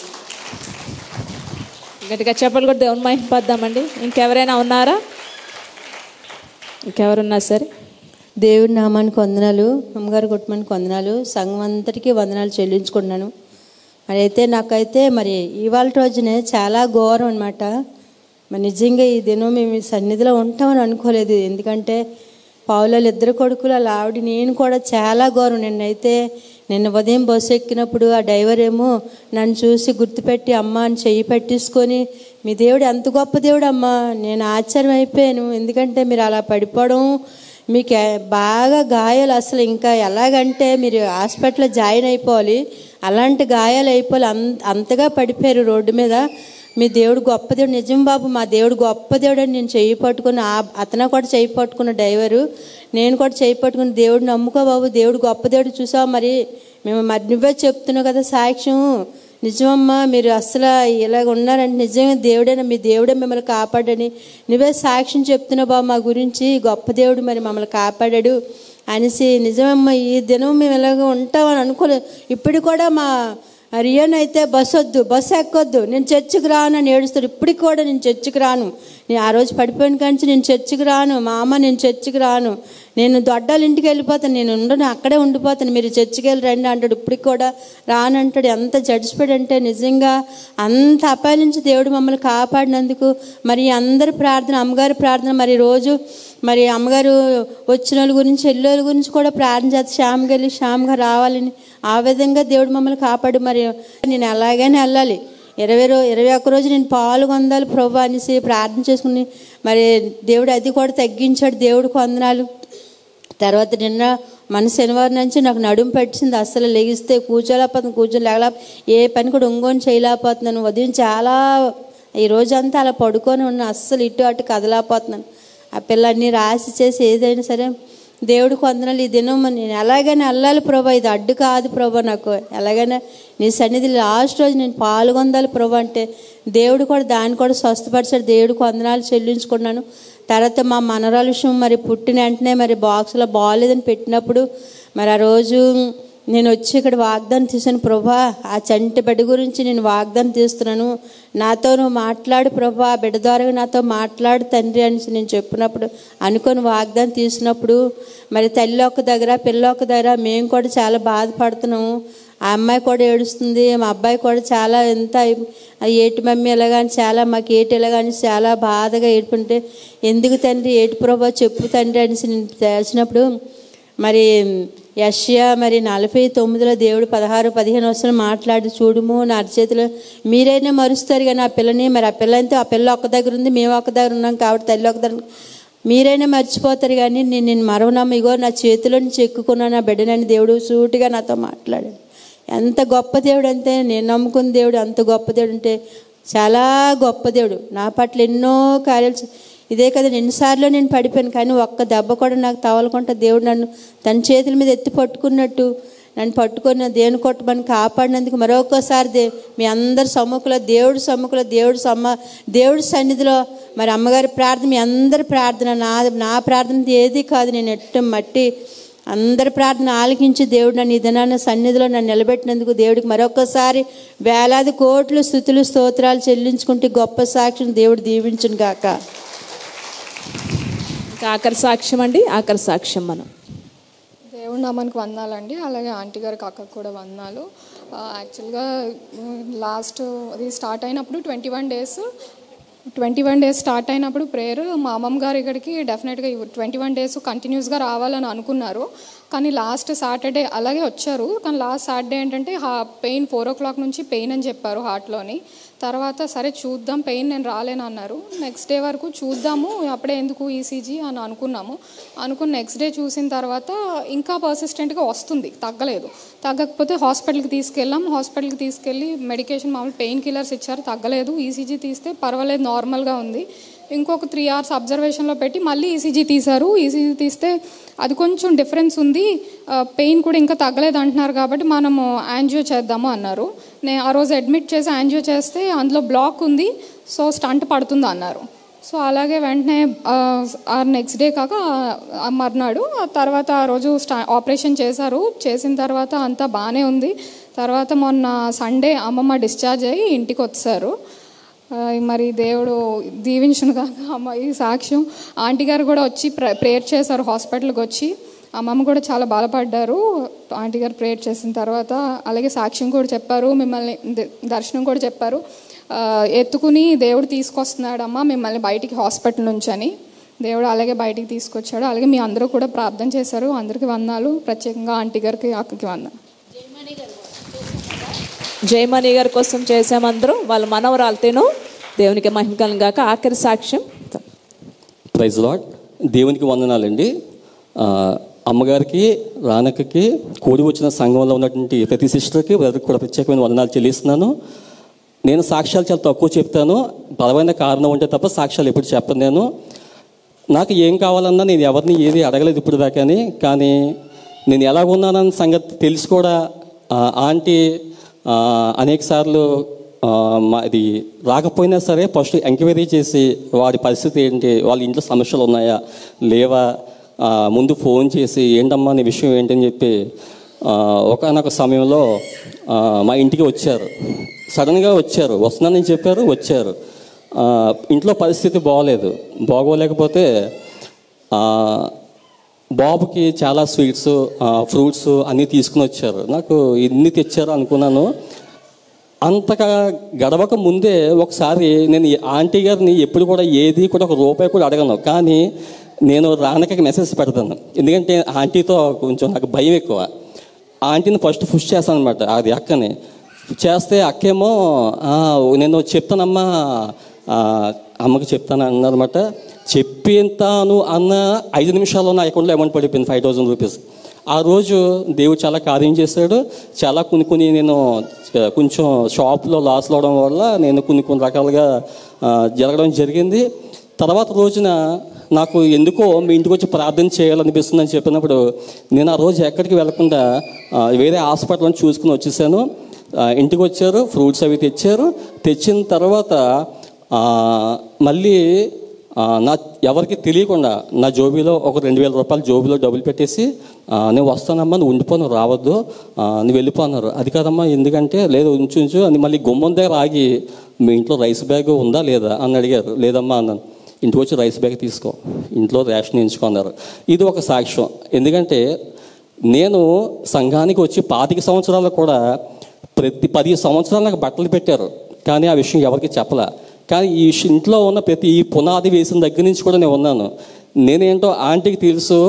గట్టిగా చెప్పలు కూడా దేవుని మహిమ పద్దామండి. ఇంకెవరైనా ఉన్నారా? ఇంకెవరున్నా సరే దేవుడి నామానికి వందనాలు, అమ్మగారు కుటుంబానికి వందనాలు, సంఘం అంతటికీ వందనాలు చెల్లించుకున్నాను. మరి అయితే నాకైతే మరి ఇవాళ రోజునే చాలా ఘోరం అనమాట. మరి నిజంగా ఈ దినం మేము సన్నిధిలో ఉంటామని అనుకోలేదు. ఎందుకంటే పావులలో ఇద్దరు కొడుకులు, అలా ఆవిడ నేను కూడా చాలా ఘోరం. నిన్నైతే నిన్న ఉదయం బస్సు ఎక్కినప్పుడు ఆ డ్రైవర్ ఏమో నన్ను చూసి గుర్తుపెట్టి అమ్మ అని చెయ్యి పెట్టేసుకొని, మీ దేవుడు ఎంత గొప్ప దేవుడు అమ్మ, నేను ఆశ్చర్యం అయిపోయాను. ఎందుకంటే మీరు అలా పడిపోవడం, మీకు బాగా గాయాలు, అసలు ఇంకా ఎలాగంటే మీరు హాస్పిటల్లో జాయిన్ అయిపోవాలి, అలాంటి గాయాలు అయిపోవాలి, అంత అంతగా పడిపోయారు రోడ్డు మీద. మీ దేవుడు గొప్ప దేవుడు, నిజం బాబు మా దేవుడు గొప్ప దేవుడు అని నేను చెయ్యి పట్టుకుని, అతను కూడా చెయ్యి పట్టుకున్న డ్రైవరు, నేను కూడా చెయ్యి పట్టుకుని, దేవుడు నమ్ముకో బాబు, దేవుడు గొప్ప దేవుడు చూసావు, మరి మేము మరి నువ్వే చెప్తున్నావు కదా సాక్ష్యం, నిజమమ్మా మీరు అసలు ఇలాగ ఉన్నారంటే నిజమే దేవుడైనా, మీ దేవుడే మిమ్మల్ని కాపాడని నువ్వే సాక్ష్యం చెప్తున్నావు బాబు మా గురించి, గొప్ప దేవుడు మరి మమ్మల్ని కాపాడాడు అనేసి. నిజమమ్మా ఈ దినం మేము ఇలాగ ఉంటామని అనుకోలేదు. ఇప్పుడు కూడా మా రియాన్ అయితే బస్సు వద్దు, బస్సు ఎక్కొద్దు, నేను చర్చికి రాను అని ఏడుస్తాడు. ఇప్పటికి కూడా నేను చర్చికి రాను, నేను ఆ రోజు పడిపోయిన కాంచి నేను చర్చికి రాను, మా అమ్మ నేను చర్చికి రాను, నేను దొడ్డాల ఇంటికి వెళ్ళిపోతాను, నేను ఉండను అక్కడే ఉండిపోతాను, మీరు చర్చికి వెళ్ళి రండి అంటాడు. ఇప్పటికి కూడా రానంటాడు. ఎంత జడ్జిపెడ్ అంటే నిజంగా అంత అపాయం నుంచి దేవుడు మమ్మల్ని కాపాడినందుకు మరి అందరి ప్రార్థన, అమ్మగారి ప్రార్థన, మరి రోజు మరి అమ్మగారు వచ్చిన వాళ్ళ గురించి చెల్లెల గురించి కూడా ప్రార్థన చేస్తే శ్యామ్గా వెళ్ళి శ్యామ్గా రావాలని, ఆ విధంగా దేవుడు మమ్మల్ని కాపాడు. మరి నేను అలాగనే వెళ్ళాలి, ఇరవై రో ఇరవై ఒక్క రోజు నేను పాల్గొందాలి ప్రభు అనేసి ప్రార్థన చేసుకుని మరి దేవుడు అది కూడా తగ్గించాడు. దేవుడికి వందనాలు. తర్వాత నిన్న మన శనివారం నుంచి నాకు నడుము పెట్టింది, అస్సలు లెగిస్తే కూర్చోలేకపోతున్నాను, కూర్చొని లేగలే, ఏ పని కూడా ఒంగోని చేయలేకపోతున్నాను. ఉదయం చాలా ఈ రోజంతా అలా పడుకొని ఉన్నా, అస్సలు ఇటు అటు కదలేకపోతున్నాను. ఆ పిల్లల్ని రాసి చేసి ఏదైనా సరే దేవుడికి వందనాలు. ఈ దినం నేను ఎలాగైనా వెళ్ళాలి ప్రభా, ఇది అడ్డు కాదు ప్రభా, నాకు ఎలాగైనా నీ సన్నిధి లాస్ట్ రోజు నేను పాల్గొందాలి ప్రభా అంటే దేవుడు కూడా దాన్ని కూడా స్వస్థపరిచాడు. దేవుడికి వందనాలు చెల్లించుకున్నాను. తర్వాత మా మనరాల విషయం మరి పుట్టిన వెంటనే మరి బాక్స్లో బాగాలేదని పెట్టినప్పుడు మరి ఆ రోజు నేను వచ్చి ఇక్కడ వాగ్దానం తీసాను, ప్రభా ఆ చంటి బిడ్డ గురించి నేను వాగ్దానం తీస్తున్నాను, నాతో నువ్వు మాట్లాడు ప్రభా, ఆ బిడ్డ ద్వారా నాతో మాట్లాడు తండ్రి అనేసి నేను చెప్పినప్పుడు అనుకొని వాగ్దానం తీసినప్పుడు మరి తల్లి ఒక దగ్గర పిల్ల ఒక దగ్గర మేము కూడా చాలా బాధపడుతున్నాము. ఆ అమ్మాయి కూడా ఏడుస్తుంది, మా అబ్బాయి కూడా చాలా ఎంత ఏటి మమ్మీ ఎలాగాని చాలా మాకు ఏటి ఎలాగాని చాలా బాధగా ఏడుపుంటే, ఎందుకు తండ్రి ఏటి ప్రభా చెప్పు తండ్రి అనేసి నేను తెలిసినప్పుడు మరి యెషయా మరి నలభై తొమ్మిదిలో దేవుడు పదహారు పదిహేను వస్తున్న మాట్లాడి, చూడుము నా అరచేతిలో మీరైనా మరుస్తారు కానీ ఆ పిల్లని, మరి ఆ పిల్ల అంతే ఆ పిల్ల ఒక్క దగ్గర ఉంది, మేము ఒక్క దగ్గర ఉన్నాం కాబట్టి తల్లి ఒక దగ్గర, మీరైనా మర్చిపోతారు కానీ నేను నేను మరవనమ్మ, ఇగో నా చేతిలో నుంచి ఎక్కుకున్నాను నా బిడ్డనని దేవుడు సూటిగా నాతో మాట్లాడాడు. ఎంత గొప్ప దేవుడు అంటే, నేను నమ్ముకున్న దేవుడు అంత గొప్ప దేవుడు అంటే చాలా గొప్ప దేవుడు. నా పట్ల ఎన్నో కార్యాలు ఇదే కదా ఎన్నిసార్లు నేను పడిపోయాను, కానీ ఒక్క దెబ్బ కూడా నాకు తగలకుండా దేవుడు నన్ను తన చేతుల మీద ఎత్తి పట్టుకున్నట్టు నన్ను పట్టుకొని దేవుని కొట్టమని కాపాడినందుకు మరొకసారి దే మీ అందరి సమ్ముఖంలో దేవుడి సమ్ముఖంలో దేవుడి సమ్మ దేవుడి సన్నిధిలో మరి అమ్మగారి ప్రార్థన, మీ అందరి ప్రార్థన, నా నా ప్రార్థన ఏది కాదు, నేను ఎట్టు మట్టి అందరి ప్రార్థన ఆలకించి దేవుడు నన్ను ఈ దినాన్న సన్నిధిలో నన్ను నిలబెట్టినందుకు దేవుడికి మరొకసారి వేలాది కోట్లు స్తుతులు స్తోత్రాలు చెల్లించుకుంటే గొప్ప సాక్ష్యం దేవుడు దీవించును గాక. ఇంకా ఆఖరి సాక్ష్యం అండి, ఆఖరి సాక్ష్యం మనం. దేవుడు నామానికి వందనాలండి. అలాగే ఆంటీ గారికి అక్కకు కూడా వందనాలు. యాక్చువల్గా లాస్ట్ అది స్టార్ట్ అయినప్పుడు twenty one days twenty one days start అయినప్పుడు ప్రేయర్ మా అమ్మమ్మ గారు ఇక్కడికి డెఫినెట్గా ట్వంటీ వన్ డేస్ కంటిన్యూస్గా రావాలని అనుకున్నారు. కానీ లాస్ట్ సాటర్డే అలాగే వచ్చారు. కానీ లాస్ట్ సాటర్డే ఏంటంటే హా పెయిన్ ఫోర్ ఓ క్లాక్ నుంచి పెయిన్ అని చెప్పారు హార్ట్లోని. తర్వాత సరే చూద్దాం, పెయిన్ నేను రాలేను అన్నారు. నెక్స్ట్ డే వరకు చూద్దాము, అప్పుడే ఎందుకు ఈసీజీ అని అనుకున్నాము. అనుకుని నెక్స్ట్ డే చూసిన తర్వాత ఇంకా పర్సిస్టెంట్గా వస్తుంది, తగ్గలేదు. తగ్గకపోతే హాస్పిటల్కి తీసుకెళ్ళాం. హాస్పిటల్కి తీసుకెళ్ళి మెడికేషన్ మామూలు పెయిన్ కిల్లర్స్ ఇచ్చారు, తగ్గలేదు. ఈసీజీ తీస్తే పర్వాలేదు, నార్మల్గా ఉంది. ఇంకొక త్రీ అవర్స్ అబ్జర్వేషన్లో పెట్టి మళ్ళీ ఈసీజీ తీశారు. ఈసీజీ తీస్తే అది కొంచెం డిఫరెన్స్ ఉంది, పెయిన్ కూడా ఇంకా తగ్గలేదు అంటున్నారు, కాబట్టి మనము యాంజియో చేద్దాము అన్నారు. నేను ఆ రోజు అడ్మిట్ చేసి యాంజియో చేస్తే అందులో బ్లాక్ ఉంది, సో స్టంట్ పడుతుంది అన్నారు. సో అలాగే వెంటనే ఆ నెక్స్ట్ డే కాక మర్నాడు ఆ తర్వాత ఆ రోజు స్టా ఆపరేషన్ చేశారు. చేసిన తర్వాత అంతా బాగానే ఉంది. తర్వాత మొన్న సండే అమ్మమ్మ డిశ్చార్జ్ అయ్యి ఇంటికి వచ్చారు. మరి దేవుడు దీవించును కాక అమ్మ ఈ సాక్ష్యం. ఆంటీ గారు కూడా వచ్చి ప్ర ప్రేయర్ చేశారు హాస్పిటల్కి వచ్చి. అమ్మమ్మ కూడా చాలా బాధపడ్డారు ఆంటీ గారు ప్రేయర్ చేసిన తర్వాత. అలాగే సాక్ష్యం కూడా చెప్పారు, మిమ్మల్ని దర్శనం కూడా చెప్పారు. ఎత్తుకుని దేవుడు తీసుకొస్తున్నాడమ్మా మిమ్మల్ని బయటికి హాస్పిటల్ నుంచి అని. దేవుడు అలాగే బయటికి తీసుకొచ్చాడు. అలాగే మీ అందరూ కూడా ప్రార్థన చేశారు. అందరికీ వందనాలు, ప్రత్యేకంగా ఆంటీ గారికి అక్కకి వందనాలు. జయమణి గారి కోసం చేసామందరం, వాళ్ళ మనవరాలతేనో దేవునికి మహిమకలం గాక. ఆఖరి సాక్ష్యం. Praise Lord. దేవునికి వందనాలండి. అమ్మగారికి, రానక్కకి, కూడి వచ్చిన సంఘంలో ఉన్నటువంటి ప్రతి సిస్టర్కి వారికి కూడా ప్రత్యేకమైన వందనాలు చెల్లిస్తున్నాను. నేను సాక్ష్యాలు చాలా తక్కువ చెప్తాను, బలమైన కారణం ఉంటే తప్ప సాక్ష్యాలు ఎప్పుడు చెప్పను. నేను నాకు ఏం కావాలన్నా నేను ఎవరిని ఏది అడగలేదు ఇప్పుడు దాకాని. కానీ నేను ఎలాగున్నానన్న సంగతి తెలిసి కూడా ఆంటీ అనేక సార్లు అది రాకపోయినా సరే ఫస్ట్ ఎంక్వైరీ చేసి వాడి పరిస్థితి ఏంటి, వాళ్ళ ఇంట్లో సమస్యలు ఉన్నాయా లేవా, ముందు ఫోన్ చేసి ఏంటమ్మా నీ విషయం ఏంటని చెప్పి ఒకనొక సమయంలో మా ఇంటికి వచ్చారు. సడన్గా వచ్చారు, వస్తున్నానని చెప్పారు, వచ్చారు. ఇంట్లో పరిస్థితి బాగోలేదు. బాగోలేకపోతే బాబుకి చాలా స్వీట్స్, ఫ్రూట్స్ అన్నీ తీసుకుని వచ్చారు. నాకు ఇన్ని తెచ్చారు అనుకున్నాను. అంతగా గడవక ముందే ఒకసారి నేను ఆంటీ గారిని ఎప్పుడు కూడా ఏది కూడా ఒక రూపాయి కూడా అడగను, కానీ నేను రానకి మెసేజ్ పెడతాను. ఎందుకంటే ఆంటీతో కొంచెం నాకు భయం ఎక్కువ. ఆంటీని ఫస్ట్ పుష్ చేస్తాను అనమాట, అది అక్కని చేస్తే అక్కేమో నేను చెప్తానమ్మా అమ్మకి చెప్తాను అన్నమాట. చెప్పేంతాను అన్న ఐదు నిమిషాల్లో నా అకౌంట్లో అమౌంట్ పడిపోయింది, ఫైవ్ థౌజండ్ రూపీస్. ఆ రోజు దేవుడు చాలా కార్యం చేశాడు. చాలా కొన్ని కొన్ని నేను కొంచెం షాప్లో లాస్ అవడం వల్ల నేను కొన్ని కొన్ని రకాలుగా జరగడం జరిగింది. తర్వాత రోజున నాకు ఎందుకో మీ ఇంటికి వచ్చి ప్రార్థన చేయాలనిపిస్తుందని చెప్పినప్పుడు నేను ఆ రోజు ఎక్కడికి వెళ్లకుండా వేరే హాస్పిటల్ని చూసుకుని వచ్చేసాను. ఇంటికి వచ్చారు, ఫ్రూట్స్ అవి తెచ్చారు. తెచ్చిన తర్వాత మళ్ళీ నా ఎవరికి తెలియకుండా నా జోబీలో ఒక రెండు వేల రూపాయలు జోబీలో డబ్బులు పెట్టేసి నేను వస్తానమ్మా, నువ్వు ఉండిపోను, రావద్దు, నువ్వు వెళ్ళిపోన్నారు. అది కాదమ్మా ఎందుకంటే లేదు ఉంచు ఉంచు అని మళ్ళీ గుమ్మం దగ్గర ఆగి మీ ఇంట్లో రైస్ బ్యాగ్ ఉందా లేదా అని అడిగారు. లేదమ్మా అన్నాను. ఇంటికి వచ్చి రైస్ బ్యాగ్ తీసుకో, ఇంట్లో రేషన్ ఎంచుకున్నారు. ఇది ఒక సాక్ష్యం. ఎందుకంటే నేను సంఘానికి వచ్చి పాతిక సంవత్సరాలు కూడా ప్రతి పది సంవత్సరాలు నాకు బట్టలు పెట్టారు, కానీ ఆ విషయం ఎవరికి చెప్పలే. కానీ ఈ ఇంట్లో ఉన్న ప్రతి ఈ పునాది వేసిన దగ్గర నుంచి కూడా నేను ఉన్నాను. నేనేంటో ఆంటీకి తెలుసు,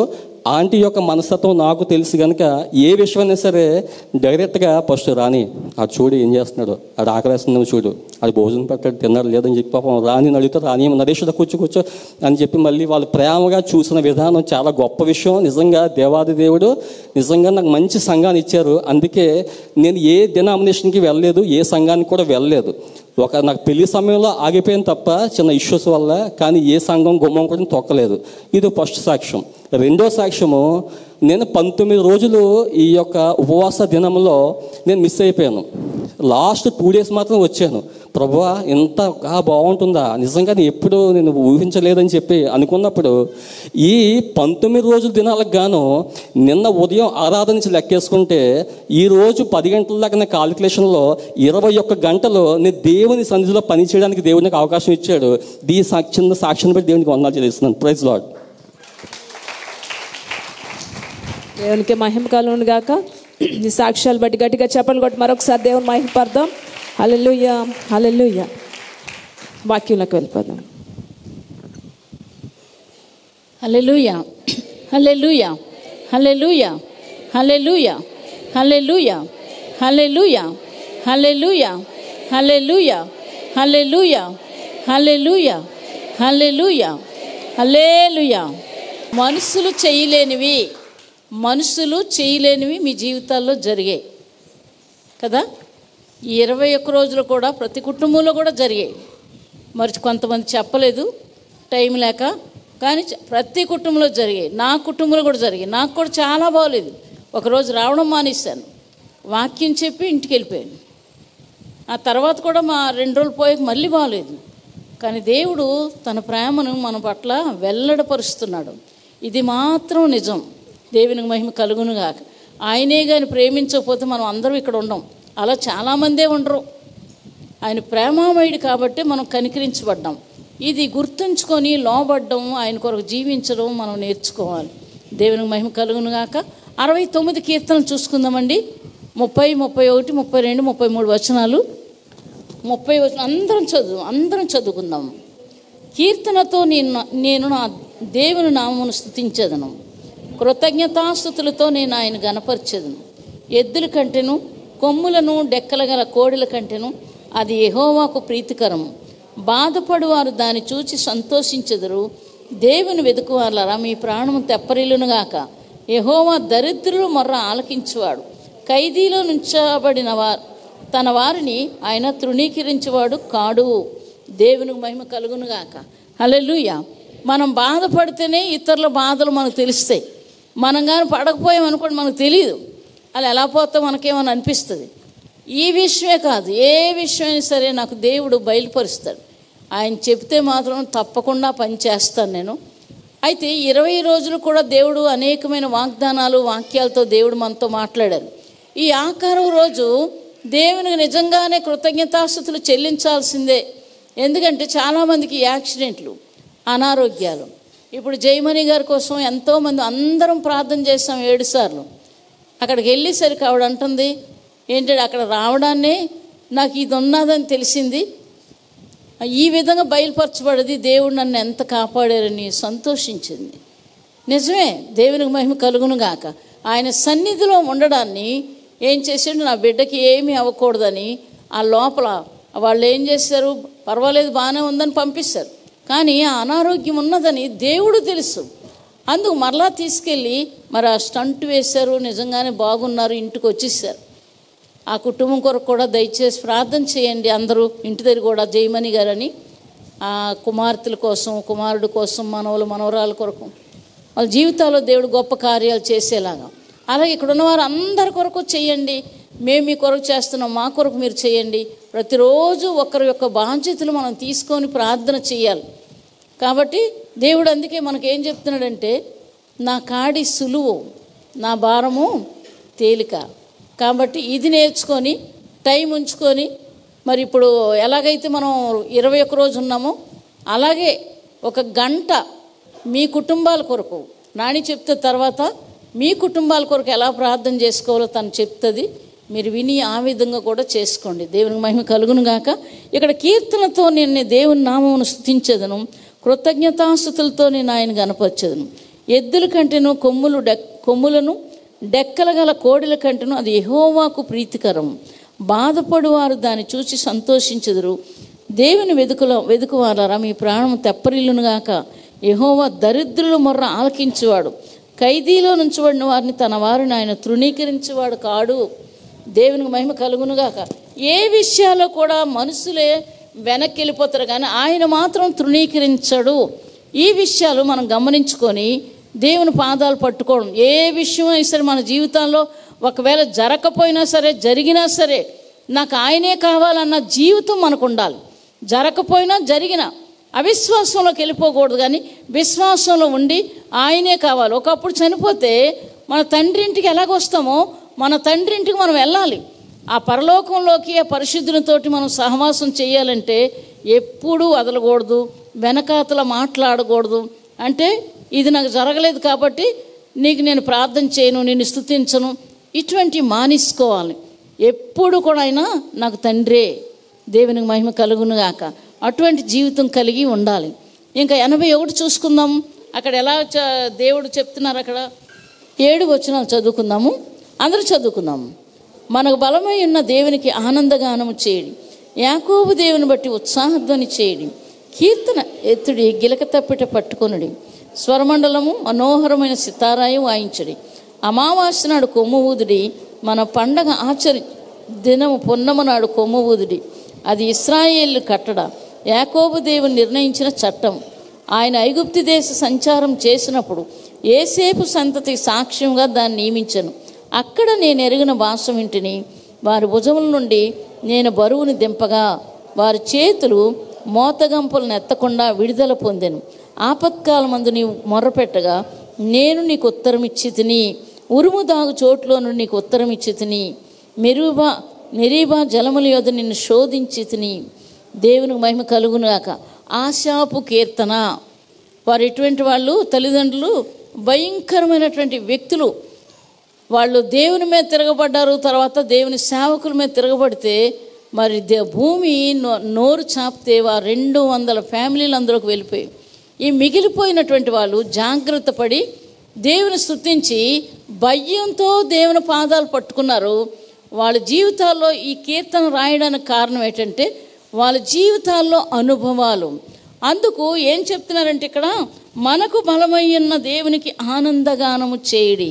ఆంటీ యొక్క మనస్తత్వం నాకు తెలుసు కనుక ఏ విషయమైనా సరే డైరెక్ట్గా ఫస్ట్ రాని అది చూడు ఏం చేస్తున్నాడు, అది ఆకలేస్తుందని చూడు, అది భోజనం పెట్టాడు తిన్నాడు లేదని చెప్పి పాపం రాని అడిగితే రాని నరేషుడు కూర్చో కూర్చో అని చెప్పి మళ్ళీ వాళ్ళు ప్రేమగా చూసిన విధానం చాలా గొప్ప విషయం. నిజంగా దేవాది దేవుడు నిజంగా నాకు మంచి సంఘాన్ని ఇచ్చారు. అందుకే నేను ఏ డినామినేషన్కి వెళ్ళలేదు, ఏ సంఘానికి కూడా వెళ్ళలేదు. ఒక నాకు పెళ్లి సమయంలో ఆగిపోయింది తప్ప చిన్న ఇష్యూస్ వల్ల, కానీ ఏ సంఘం గుమ్మం కూడా తొక్కలేదు. ఇది ఫస్ట్ సాక్ష్యం. రెండో సాక్ష్యము, నేను పంతొమ్మిది రోజులు ఈ యొక్క ఉపవాస దినంలో నేను మిస్ అయిపోయాను. లాస్ట్ టూ డేస్ మాత్రం వచ్చాను. ప్రభువా ఎంత బాగుంటుందా, నిజంగా నేను ఎప్పుడు నేను ఊహించలేదని చెప్పి అనుకున్నప్పుడు ఈ పంతొమ్మిది రోజుల దినాలకు గాను నిన్న ఉదయం ఆరాధన నుంచి లెక్కేసుకుంటే ఈరోజు పది గంటల దాకా నా కాలిక్యులేషన్లో ఇరవై ఒక్క గంటలు నేను దేవుని సన్నిధిలో పనిచేయడానికి దేవుడు నాకు అవకాశం ఇచ్చాడు. ఈ చిన్న సాక్ష్యం బట్టి దేవునికి వందనాలు చెల్లిస్తున్నాను. Praise Lord. దేవునికి మహిమ కలుగును గాక. ఈ సాక్ష్యాలు బట్టి గట్టిగా చెప్పలు కొట్టి మరొకసారి దేవుని మహిమ పడదాం. హల్లెలూయా హల్లెలూయా. వాక్యంలోకి వెళ్ళిపోదాం. హల్లెలూయా హల్లెలూయా హల్లెలూయా హల్లెలూయా హల్లెలూయా హల్లెలూయా హల్లెలూయా హల్లెలూయా హల్లెలూయా హల్లెలూయా హల్లెలూయా హల్లెలూయా. మనుషులు చేయలేనివి మనుషులు చేయలేనివి మీ జీవితాల్లో జరిగాయి కదా. ఈ ఇరవై ఒక్క రోజులు కూడా ప్రతి కుటుంబంలో కూడా జరిగాయి. మరి కొంతమంది చెప్పలేదు టైం లేక, కానీ ప్రతి కుటుంబంలో జరిగాయి. నా కుటుంబంలో కూడా జరిగాయి. నాకు కూడా చాలా బాగోలేదు. ఒకరోజు రావడం మానేశాను, వాక్యం చెప్పి ఇంటికి వెళ్ళిపోయాను. ఆ తర్వాత కూడా మా రెండు రోజులు పోయాక మళ్ళీ బాగోలేదు. కానీ దేవుడు తన ప్రేమను మన పట్ల వెల్లడపరుస్తున్నాడు. ఇది మాత్రం నిజం. దేవునికి మహిమ కలుగును గాక. ఆయనే కానీ ప్రేమించకపోతే మనం అందరం ఇక్కడ ఉండం. అలా చాలామందే ఉండరు. ఆయన ప్రేమామయుడు కాబట్టి మనం కనికరించబడ్డాం. ఇది గుర్తుంచుకొని లోబడ్డం, ఆయన కొరకు జీవించడం మనం నేర్చుకోవాలి. దేవునికి మహిమ కలుగును గాక. అరవై తొమ్మిది కీర్తనలు చూసుకుందామండి. ముప్పై ముప్పై ఒకటి ముప్పై రెండు ముప్పై మూడు వచనాలు. ముప్పై వచనం అందరం చదువు అందరం చదువుకుందాం. కీర్తనతో నేను నేను నా దేవుని నామమును స్తుతించెదను, కృతజ్ఞతాస్తుతులతో నేను ఆయన గణపరిచెదను. ఎద్దుల కంటెను కొమ్ములను డెక్కల గల కోడెల కంటెను అది యెహోవాకు ప్రీతికరము. బాధపడువారు దాన్ని చూచి సంతోషించెదరు. దేవుని వెదుకువారులారా మీ ప్రాణము తెప్పరిల్లునుగాక. యెహోవా దరిద్రులు మొర్ర ఆలకించువాడు, ఖైదీలో నుంచబడిన వారు తన వారిని ఆయన తృణీకరించేవాడు కాడు. దేవునికి మహిమ కలుగునుగాక. హల్లెలూయా. మనం బాధపడితేనే ఇతరుల బాధలు మనకు తెలుస్తాయి. మనం కానీ పడకపోయామనుకోండి మనకు తెలియదు. అలా ఎలా పోతే మనకేమని అనిపిస్తుంది. ఈ విషయమే కాదు, ఏ విషయమైనా సరే నాకు దేవుడు బయలుపరుస్తాడు. ఆయన చెప్తే మాత్రం తప్పకుండా పని చేస్తాను నేను. అయితే ఇరవై రోజులు కూడా దేవుడు అనేకమైన వాగ్దానాలు వాక్యాలతో దేవుడు మనతో మాట్లాడారు. ఈ ఆఖరు రోజు దేవునికి నిజంగానే కృతజ్ఞతాస్తుతులు చెల్లించాల్సిందే. ఎందుకంటే చాలామందికి యాక్సిడెంట్లు, అనారోగ్యాలు. ఇప్పుడు జయమణి గారి కోసం ఎంతోమంది అందరం ప్రార్థన చేస్తాం ఏడు సార్లు. అక్కడికి వెళ్ళేసరికి ఆవిడ అంటుంది ఏంటంటే అక్కడ రావడాన్నే నాకు ఇది ఉన్నదని తెలిసింది, ఈ విధంగా బయలుపరచబడింది, దేవుడు నన్ను ఎంత కాపాడారని సంతోషించింది. నిజమే, దేవునికి మహిమ కలుగును గాక. ఆయన సన్నిధిలో ఉండడాన్ని ఏం చేసాడు, నా బిడ్డకి ఏమీ అవ్వకూడదని ఆ లోపల వాళ్ళు ఏం చేశారు, పర్వాలేదు బాగానే ఉందని పంపిస్తారు. కానీ ఆ అనారోగ్యం ఉన్నదని దేవుడు తెలుసు. అందుకు మరలా తీసుకెళ్ళి మరి ఆ స్టంట్ వేశారు. నిజంగానే బాగున్నారు, ఇంటికి వచ్చేసారు. ఆ కుటుంబం కొరకు కూడా దయచేసి ప్రార్థన చేయండి అందరూ. ఇంటి దగ్గర కూడా జయమణి గారని ఆ కుమార్తెల కోసం, కుమారుడు కోసం, మనవలు మనవరాల కొరకు వాళ్ళ జీవితాల్లో దేవుడు గొప్ప కార్యాలు చేసేలాగా. అలాగే ఇక్కడ ఉన్నవారు అందరి కొరకు చేయండి. మేము మీ కొరకు చేస్తున్నాం, మా కొరకు మీరు చేయండి. ప్రతిరోజు ఒకరి యొక్క బాధ్యతలు మనం తీసుకొని ప్రార్థన చేయాలి. కాబట్టి దేవుడు అందుకే మనకు ఏం చెప్తున్నాడంటే, నా కాడి సులువు, నా భారము తేలిక. కాబట్టి ఇది నేర్చుకొని టైం ఉంచుకొని మరి ఇప్పుడు ఎలాగైతే మనం ఇరవై ఒక్క రోజు ఉన్నామో అలాగే ఒక గంట మీ కుటుంబాల కొరకు నాని చెప్తే తర్వాత మీ కుటుంబాల కొరకు ఎలా ప్రార్థన చేసుకోవాలో తను చెప్తుంది. మీరు విని ఆ విధంగా కూడా చేసుకోండి. దేవునికి మహిమ కలుగును గాక. ఇక్కడ కీర్తనతో నేను దేవుని నామమును స్తుతించెదను, కృతజ్ఞతాస్తుతులతో నేను ఆయన గనపరచెదను. ఎద్దుల కంటేను కొమ్ములు డెక్ కొమ్ములను డెక్కల గల కోడెల కంటేను అది యెహోవాకు ప్రీతికరం. బాధపడువారు దాన్ని చూసి సంతోషించుదురు. దేవుని వెదుకుల వెదుకువారా మీ ప్రాణం తెప్పరిల్లునుగాక. యెహోవా దరిద్రుల మొర్ర ఆలకించువాడు, ఖైదీలో నుంచబడిన వారిని తన వారిని ఆయన తృణీకరించేవాడు కాడు. దేవునికి మహిమ కలుగునుగాక. ఏ విషయాల్లో కూడా మనుషులే వెనక్కి వెళ్ళిపోతారు కానీ ఆయన మాత్రం తృణీకరించడు. ఈ విషయాలు మనం గమనించుకొని దేవుని పాదాలు పట్టుకోవడం. ఏ విషయం అయినా సరే మన జీవితంలో ఒకవేళ జరగకపోయినా సరే జరిగినా సరే నాకు ఆయనే కావాలన్న జీవితం మనకు ఉండాలి. జరగకపోయినా జరిగినా అవిశ్వాసంలోకి వెళ్ళిపోకూడదు కానీ విశ్వాసంలో ఉండి ఆయనే కావాలి. ఒకప్పుడు చనిపోతే మన తండ్రి ఇంటికి ఎలాగొస్తామో మన తండ్రి ఇంటికి మనం వెళ్ళాలి. ఆ పరలోకంలోకి ఆ పరిశుద్ధునితోటి మనం సహవాసం చేయాలంటే ఎప్పుడూ వదలకూడదు, వెనకాతల మాట్లాడకూడదు. అంటే ఇది నాకు జరగలేదు కాబట్టి నీకు నేను ప్రార్థన చేయను, నిన్ను స్తుతించను, ఇటువంటి మానేసుకోవాలి. ఎప్పుడు కూడా ఆయన నాకు తండ్రే. దేవునికి మహిమ కలుగునుగాక. అటువంటి జీవితం కలిగి ఉండాలి. ఇంకా ఎనభై ఒకటి చూసుకుందాం. అక్కడ ఎలా దేవుడు చెప్తున్నారు, అక్కడ ఏడు వచనాలు చదువుకుందాము. అందరూ చదువుకుందాము. మనకు బలమై ఉన్న దేవునికి ఆనందగానము చేయడి, యాకోబు దేవుని బట్టి ఉత్సాహధ్వని చేయడి, కీర్తన ఎత్తుడి, గిలక తప్పిట పట్టుకొనుడి, స్వరమండలము మనోహరమైన సితారాయి వాయించడి, అమావాస్య నాడు కొమ్ము ఊదుడి, మన పండగ ఆచరి దినము పొన్నమ నాడు కొమ్ము ఊదుడి. అది ఇశ్రాయేలు కట్టడ, యాకోబు దేవుని నిర్ణయించిన చట్టం. ఆయన ఐగుప్తు దేశ సంచారం చేసినప్పుడు ఏసేపు సంతతి సాక్ష్యంగా దాన్ని నియమించను. అక్కడ నేను ఎరిగిన భాష వింటిని. వారి భుజముల నుండి నేను బరువుని దింపగా వారి చేతులు మోతగంపులను ఎత్తకుండా విడుదల పొందెను. ఆపత్కాలమందు నీవు మొర్రపెట్టగా నేను నీకు ఉత్తరం ఇచ్చి తిని, ఉరుము దాగు చోట్లో నుండి నీకు ఉత్తరం ఇచ్చి తిని, మెరుబా మెరీబా జలముల యొద్ద నిన్ను శోధించి తిని. దేవునికి మహిమ కలుగునుగాక. ఆశాపు కీర్తన. వారు ఎటువంటి వాళ్ళు? తల్లిదండ్రులు భయంకరమైనటువంటి వ్యక్తులు. వాళ్ళు దేవుని మీద తిరగబడ్డారు. తర్వాత దేవుని సేవకుల మీద తిరగబడితే మరి దే భూమి నోరు చాపితే వారు రెండు వందల ఫ్యామిలీలు అందులోకి వెళ్ళిపోయి, ఈ మిగిలిపోయినటువంటి వాళ్ళు జాగ్రత్త పడి దేవుని స్తుతించి భయంతో దేవుని పాదాలు పట్టుకున్నారు. వాళ్ళ జీవితాల్లో ఈ కీర్తన రాయడానికి కారణం ఏంటంటే వాళ్ళ జీవితాల్లో అనుభవాలు. అందుకు ఏం చెప్తున్నారంటే ఇక్కడ మనకు బలమయ్యున్న దేవునికి ఆనందగానము చేయడి.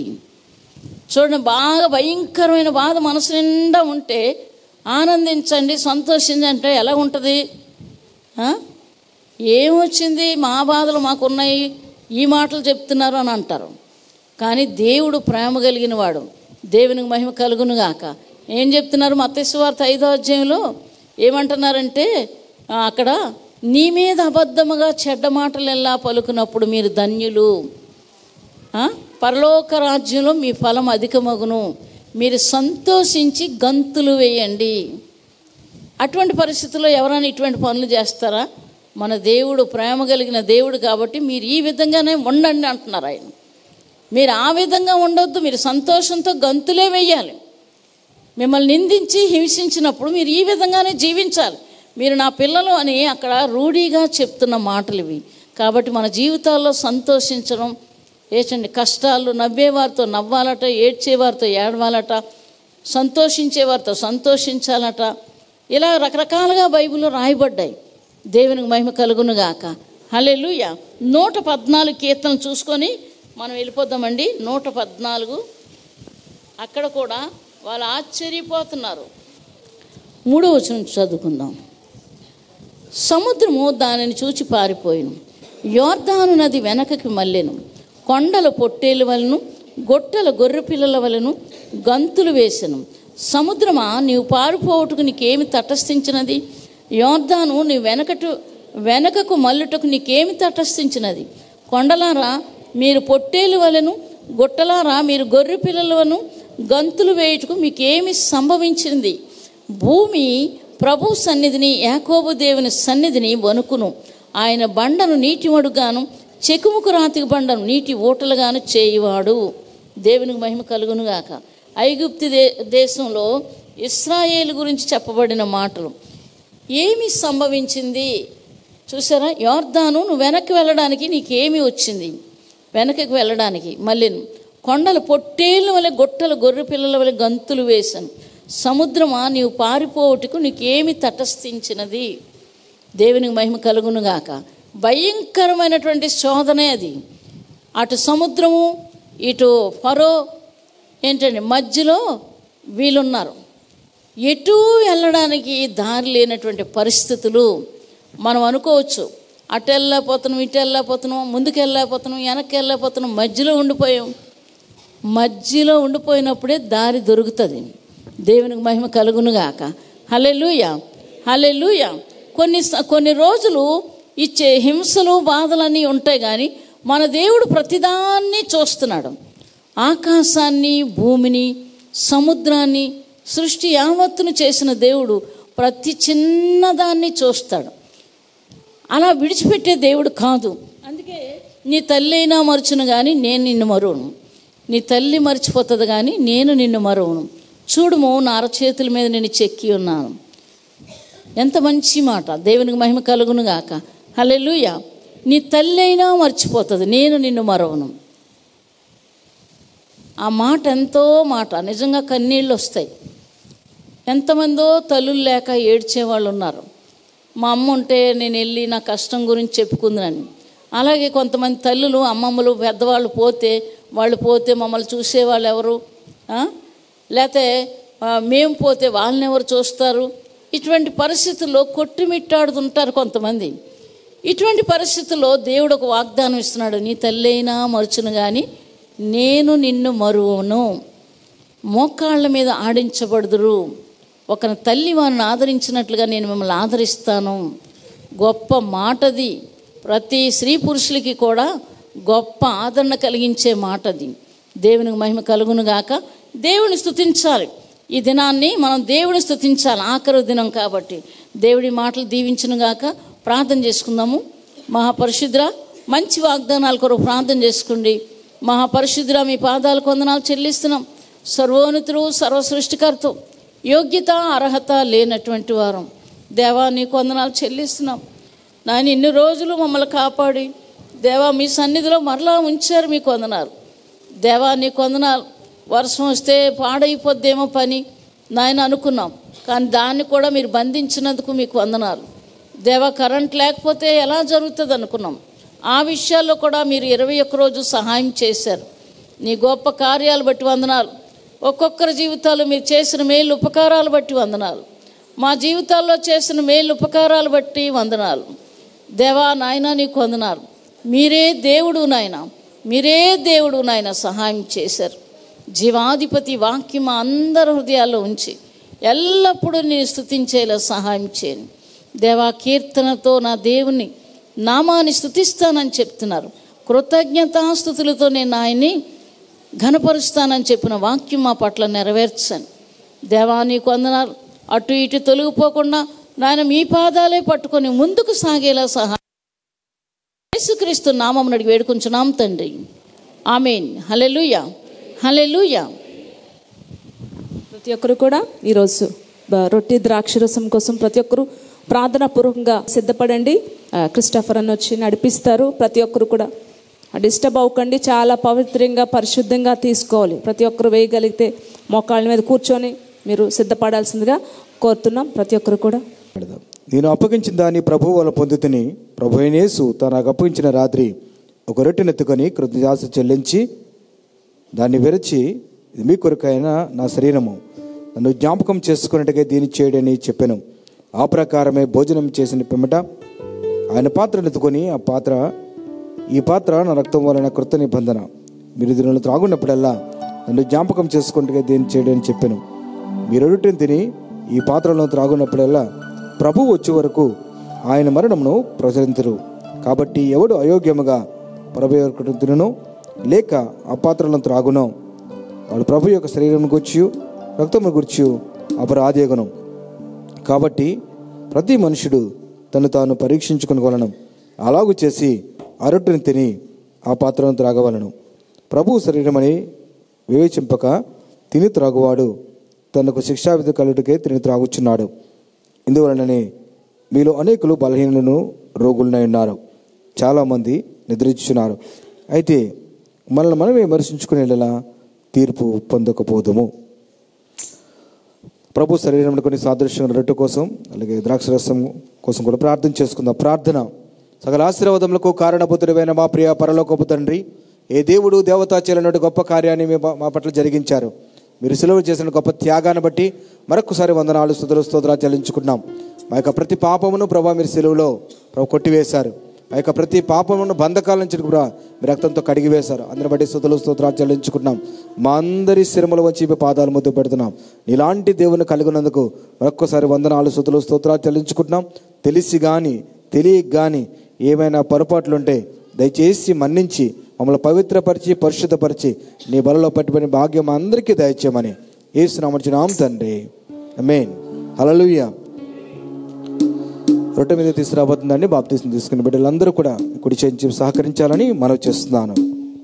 చూడండి, బాగా భయంకరమైన బాధ మనసు నిండా ఉంటే ఆనందించండి, సంతోషించండి అంటే ఎలా ఉంటుంది? ఏమొచ్చింది, మా బాధలు మాకున్నాయి, ఈ మాటలు చెప్తున్నారు అని అంటారు. కానీ దేవుడు ప్రేమ కలిగిన వాడు. దేవునికి మహిమ కలుగునుగాక. ఏం చెప్తున్నారు? మత్తయి సువార్త ఐదో అధ్యాయంలో ఏమంటున్నారంటే అక్కడ నీ మీద అబద్ధముగా చెడ్డ మాటలు ఎలా పలుకున్నప్పుడు మీరు ధన్యులు, పరలోక రాజ్యంలో మీ ఫలం అధికమగును, మీరు సంతోషించి గంతులు వేయండి. అటువంటి పరిస్థితుల్లో ఎవరైనా ఇటువంటి పనులు చేస్తారా? మన దేవుడు ప్రేమ కలిగిన దేవుడు కాబట్టి మీరు ఈ విధంగానే ఉండండి అంటున్నారు ఆయన. మీరు ఆ విధంగా ఉండొద్దు, మీరు సంతోషంతో గంతులే వేయాలి. మిమ్మల్ని నిందించి హింసించినప్పుడు మీరు ఈ విధంగానే జీవించాలి. మీరు నా పిల్లలు అని అక్కడ రూఢీగా చెప్తున్న మాటలు ఇవి. కాబట్టి మన జీవితాల్లో సంతోషించడం, ఏచండి కష్టాలు నవ్వేవారితో నవ్వాలట, ఏడ్చేవారితో ఏడవాలట, సంతోషించేవారితో సంతోషించాలట. ఇలా రకరకాలుగా బైబిల్లో రాయబడ్డాయి. దేవునికి మహిమ కలుగునుగాక. హల్లెలూయా. నూట పద్నాలుగు కీర్తనలు చూసుకొని మనం వెళ్ళిపోదామండి. నూట పద్నాలుగు అక్కడ కూడా వాళ్ళు ఆశ్చర్యపోతున్నారు. మూడో వచనం చదువుకుందాం. సముద్రము దానిని చూచి పారిపోయిను, యోర్దాను నది వెనకకి మళ్ళెను, కొండల పొట్టేల వలను గొట్టల గొర్రె పిల్లల వలను గంతులు వేసెను. సముద్రమా, నీవు పారిపోవుటకు నీకేమి తటస్థించినది? యోర్దాను నీ వెనకటు వెనకకు మల్లుటకు నీకేమి తటస్థించినది? కొండలారా మీరు పొట్టేలు వలను, గొట్టలారా మీరు గొర్రె పిల్లలను గంతులు వేయుటకు మీకేమి సంభవించింది? భూమి ప్రభు సన్నిధిని, యాకోబు దేవుని సన్నిధిని వణుకును. ఆయన బండను నీటి మడుగాను, చెకుముకు రాతికి బండను నీటి ఊటలుగాను చేయువాడు. దేవునికి మహిమ కలుగునుగాక. ఐగుప్తు దే దేశంలో ఇశ్రాయేలు గురించి చెప్పబడిన మాటలు. ఏమి సంభవించింది చూసారా? యోర్దాను నువ్వు వెనక్కి వెళ్ళడానికి నీకేమి వచ్చింది? వెనకకి వెళ్ళడానికి. మళ్ళీ కొండలు పొట్టేళ్ళ వలె గొట్టలు గొర్రె పిల్లల వలె గంతులు వేశాను. సముద్రమా నీవు పారిపోవుటకు నీకేమి తటస్థించినది? దేవునికి మహిమ కలుగునుగాక. భయంకరమైనటువంటి శోధనే అది. అటు సముద్రము ఇటు ఫరో ఏంటండి మధ్యలో వీళ్ళున్నారు. ఎటు వెళ్ళడానికి దారి లేనటువంటి పరిస్థితులు. మనం అనుకోవచ్చు అటు వెళ్ళలేకపోతున్నాం, ఇటు వెళ్ళలేకపోతున్నాం, ముందుకు వెళ్ళలేకపోతున్నాం, వెనక్కి వెళ్ళలేకపోతున్నాం, మధ్యలో ఉండిపోయాం. మధ్యలో ఉండిపోయినప్పుడే దారి దొరుకుతుంది. దేవునికి మహిమ కలుగునుగాక. హల్లెలూయా, హల్లెలూయా. కొన్ని కొన్ని రోజులు ఇచ్చే హింసలు బాధలన్నీ ఉంటాయి, కానీ మన దేవుడు ప్రతిదాన్ని చూస్తున్నాడు. ఆకాశాన్ని, భూమిని, సముద్రాన్ని, సృష్టి యావత్తును చేసిన దేవుడు ప్రతి చిన్నదాన్ని చూస్తాడు. అలా విడిచిపెట్టే దేవుడు కాదు. అందుకే నీ తల్లి అయినా మరచును కానీ నేను నిన్ను మరువను, నీ తల్లి మర్చిపోతుంది కానీ నేను నిన్ను మరువను. చూడుము నా అరచేతుల మీద నేను చెక్కి ఉన్నాను. ఎంత మంచి మాట. దేవునికి మహిమ కలుగును గాక. హల్లెలూయా. నీ తల్లి అయినా మర్చిపోతుంది, నేను నిన్ను మరవను. ఆ మాట ఎంతో మాట. నిజంగా కన్నీళ్ళు వస్తాయి. ఎంతమందో తల్లులు లేక ఏడ్చేవాళ్ళు ఉన్నారు. మా అమ్మ ఉంటే నేను వెళ్ళి నా కష్టం గురించి చెప్పుకుందని. అలాగే కొంతమంది తల్లులు, అమ్మమ్మలు, పెద్దవాళ్ళు పోతే వాళ్ళు పోతే మమ్మల్ని చూసేవాళ్ళు ఎవరు? లేకపోతే మేము పోతే వాళ్ళని ఎవరు చూస్తారు? ఇటువంటి పరిస్థితుల్లో కొట్టుమిట్టాడుతుంటారు కొంతమంది. ఇటువంటి పరిస్థితుల్లో దేవుడు ఒక వాగ్దానం ఇస్తున్నాడు. నీ తల్లి అయినా మరుచును కానీ నేను నిన్ను మరువను. మోకాళ్ళ మీద ఆడించబడుదురు. ఒక తల్లి వారిని ఆదరించినట్లుగా నేను మిమ్మల్ని ఆదరిస్తాను. గొప్ప మాటది. ప్రతి స్త్రీ పురుషులకి కూడా గొప్ప ఆదరణ కలిగించే మాటది. దేవునికి మహిమ కలుగును గాక. దేవుని స్తుతించాలి. ఈ దినాన్ని మనం దేవుని స్తుతించాలి. ఆఖరి దినం కాబట్టి దేవుడి మాటలు దీవించును గాక. ప్రార్థన చేసుకుందాము. మహాపరిశుద్ర, మంచి వాగ్దానాల కొరకు ప్రార్థన చేసుకోండి. మహాపరిశుద్ర, మీ పాదాలకు వందనాలు చెల్లిస్తున్నాం. సర్వోన్నతుడు, సర్వ సృష్టికర్త, యోగ్యత అర్హత లేనటువంటి వారం దేవా నీకు వందనాలు చెల్లిస్తున్నాం. నాయన ఇన్ని రోజులు మమ్మల్ని కాపాడి దేవా మీ సన్నిధిలో మరలా ఉంచారు. మీకు వందనాలు దేవా, నీకు వందనాలు. వర్షం వస్తే పాడైపోద్దేమో పని నాయన అనుకున్నాం, కానీ దాన్ని కూడా మీరు బంధించినందుకు మీకు వందనాలు దేవా. కరెంట్ లేకపోతే ఎలా జరుగుతుంది అనుకున్నాం. ఆ విషయాల్లో కూడా మీరు ఇరవై ఒక్క రోజు సహాయం చేశారు. నీ గొప్ప కార్యాలు బట్టి వందనాలు. ఒక్కొక్కరి జీవితాల్లో మీరు చేసిన మేలు ఉపకారాలు బట్టి వందనాలు. మా జీవితాల్లో చేసిన మేలు ఉపకారాలు బట్టి వందనాలు దేవా. నాయన నీకు వందనాలు. మీరే దేవుడు నాయన, మీరే దేవుడు నాయన. సహాయం చేశారు. జీవాధిపతి వాక్యం అందరి హృదయాల్లో ఉంచి ఎల్లప్పుడూ నేను స్తుతించేలా సహాయం చేయండి దేవా. కీర్తనతో నా దేవుని నామాన్ని స్తుతిస్తానని చెప్తున్నారు. కృతజ్ఞతాస్తుతులతో నేను ఆయన్ని ఘనపరుస్తానని చెప్పిన వాక్యం మా పట్ల నెరవేర్చండి దేవా. నీకు వందనాలు. అటు ఇటు తొలగిపోకుండా నాయన మీ పాదాలే పట్టుకొని ముందుకు సాగేలా సహాయం యేసుక్రీస్తు నామమున అడిగి వేడుకొంచున్నాం తండ్రి. ఆమేన్. హల్లెలూయా, హల్లెలూయా. ప్రతి ఒక్కరు కూడా ఈరోజు రొట్టె ద్రాక్షరసం కోసం ప్రతి ఒక్కరు ప్రార్థనా పూర్వకంగా సిద్ధపడండి. క్రిస్టఫర్ అని వచ్చి నడిపిస్తారు. ప్రతి ఒక్కరు కూడా డిస్టర్బ్ అవ్వకండి. చాలా పవిత్రంగా పరిశుద్ధంగా తీసుకోవాలి. ప్రతి ఒక్కరు వేయగలిగితే మోకాళ్ళ మీద కూర్చొని మీరు సిద్ధపడాల్సిందిగా కోరుతున్నాం. ప్రతి ఒక్కరు కూడా నేను అప్పగించిన దాన్ని ప్రభు వల్ల పొందుతుని ప్రభు అయిన యేసు తనకు అప్పగించిన రాత్రి ఒక రొట్టెనెత్తుకొని కృతజ్ఞతాస్తుతులు చెల్లించి దాన్ని విరచి, ఇది మీ కొరకైన నా శరీరము, నన్ను జ్ఞాపకం చేసుకున్నట్టుగా దీన్ని చేయడని చెప్పాను. ఆ ప్రకారమే భోజనం చేసిన పిమ్మట ఆయన పాత్రను ఎత్తుకొని, ఆ పాత్ర, ఈ పాత్ర నా రక్తం వలన కృత నిబంధన, మీరు దీనిలో త్రాగున్నప్పుడల్లా నన్ను జ్ఞాపకం చేసుకున్నట్టుగా దీన్ని చేయడని చెప్పాను. మీరు రొట్టెను తిని ఈ పాత్రలో త్రాగున్నప్పుడల్లా ప్రభు వచ్చే వరకు ఆయన మరణమును ప్రచురించరు. కాబట్టి ఎవడు అయోగ్యముగా ప్రభు యొక్క తినను లేక ఆ పాత్రలను త్రాగునో వాడు ప్రభు యొక్క శరీరం గుర్చి రక్తమును గుర్చి అపరాధేగును. కాబట్టి ప్రతి మనుషుడు తను తాను పరీక్షించుకునగలను. అలాగూ చేసి ఆ రొట్టెను తిని ఆ పాత్రను త్రాగవలను. ప్రభు శరీరమని వివేచింపక తిని త్రాగువాడు తనకు శిక్షావిధి కలుగుటకే తిని త్రాగుచున్నాడు. ఇందువలననే మీలో అనేకులు బలహీనులను రోగులనై ఉన్నారు, చాలామంది నిద్రించుచున్నారు. అయితే మనల్ని మనం విమర్శించుకునేలా తీర్పు పొందకపోదుము. ప్రభు శరీరంలో కొన్ని సాదృశ్యం రొట్టె కోసం అలాగే ద్రాక్షరసం కోసం కూడా ప్రార్థన చేసుకుందాం. ప్రార్థన. సకల ఆశీర్వాదములకు కారణభూతుడైన మా ప్రియ పరలోకపు తండ్రి, ఏ దేవుడు దేవతా చేయలేనటువంటి గొప్ప కార్యాన్ని మా పట్ల జరిగించారు. మీరు సెలవు చేసిన గొప్ప త్యాగాన్ని బట్టి మరొకసారి వందనాలు స్తుతులు స్తోత్రాలు చెల్లించుకుంటున్నాం. మా యొక్క ప్రతి పాపమును ప్రభా మీరు సెలవులో ప్రభు కొట్టివేశారు. ఆ యొక్క ప్రతి పాపమును బంధకాల నుంచి కూడా మీ రక్తంతో కడిగి వేశారు. అందరిని బట్టి స్తుతులు స్తోత్రాలు చెల్లించుకుంటున్నాం. మా అందరి శిరముల వచ్చి మీ పాదాలు ముద్దు పెడుతున్నాం. ఇలాంటి దేవుని కలిగినందుకు మరొక్కసారి వందనాలు స్తుతులు స్తోత్రాలు చెల్లించుకుంటున్నాం. తెలిసి కానీ తెలియక కానీ ఏమైనా పొరపాట్లుంటే దయచేసి మన్నించి మమ్మల్ని పవిత్రపరిచి పరిశుద్ధపరిచి నీ బలలో పట్టుబడిన భాగ్యం అందరికీ దయచేయమని యేసు నామమున తండ్రి, ఆమేన్. హల్లెలూయా. రొట్టె మీద తీసుకురాబోతుందండి. బాప్తిసం తీసుకుని బిడ్డలందరూ కూడా కుడి చేయించి సహకరించాలని మనవి చేస్తున్నాను.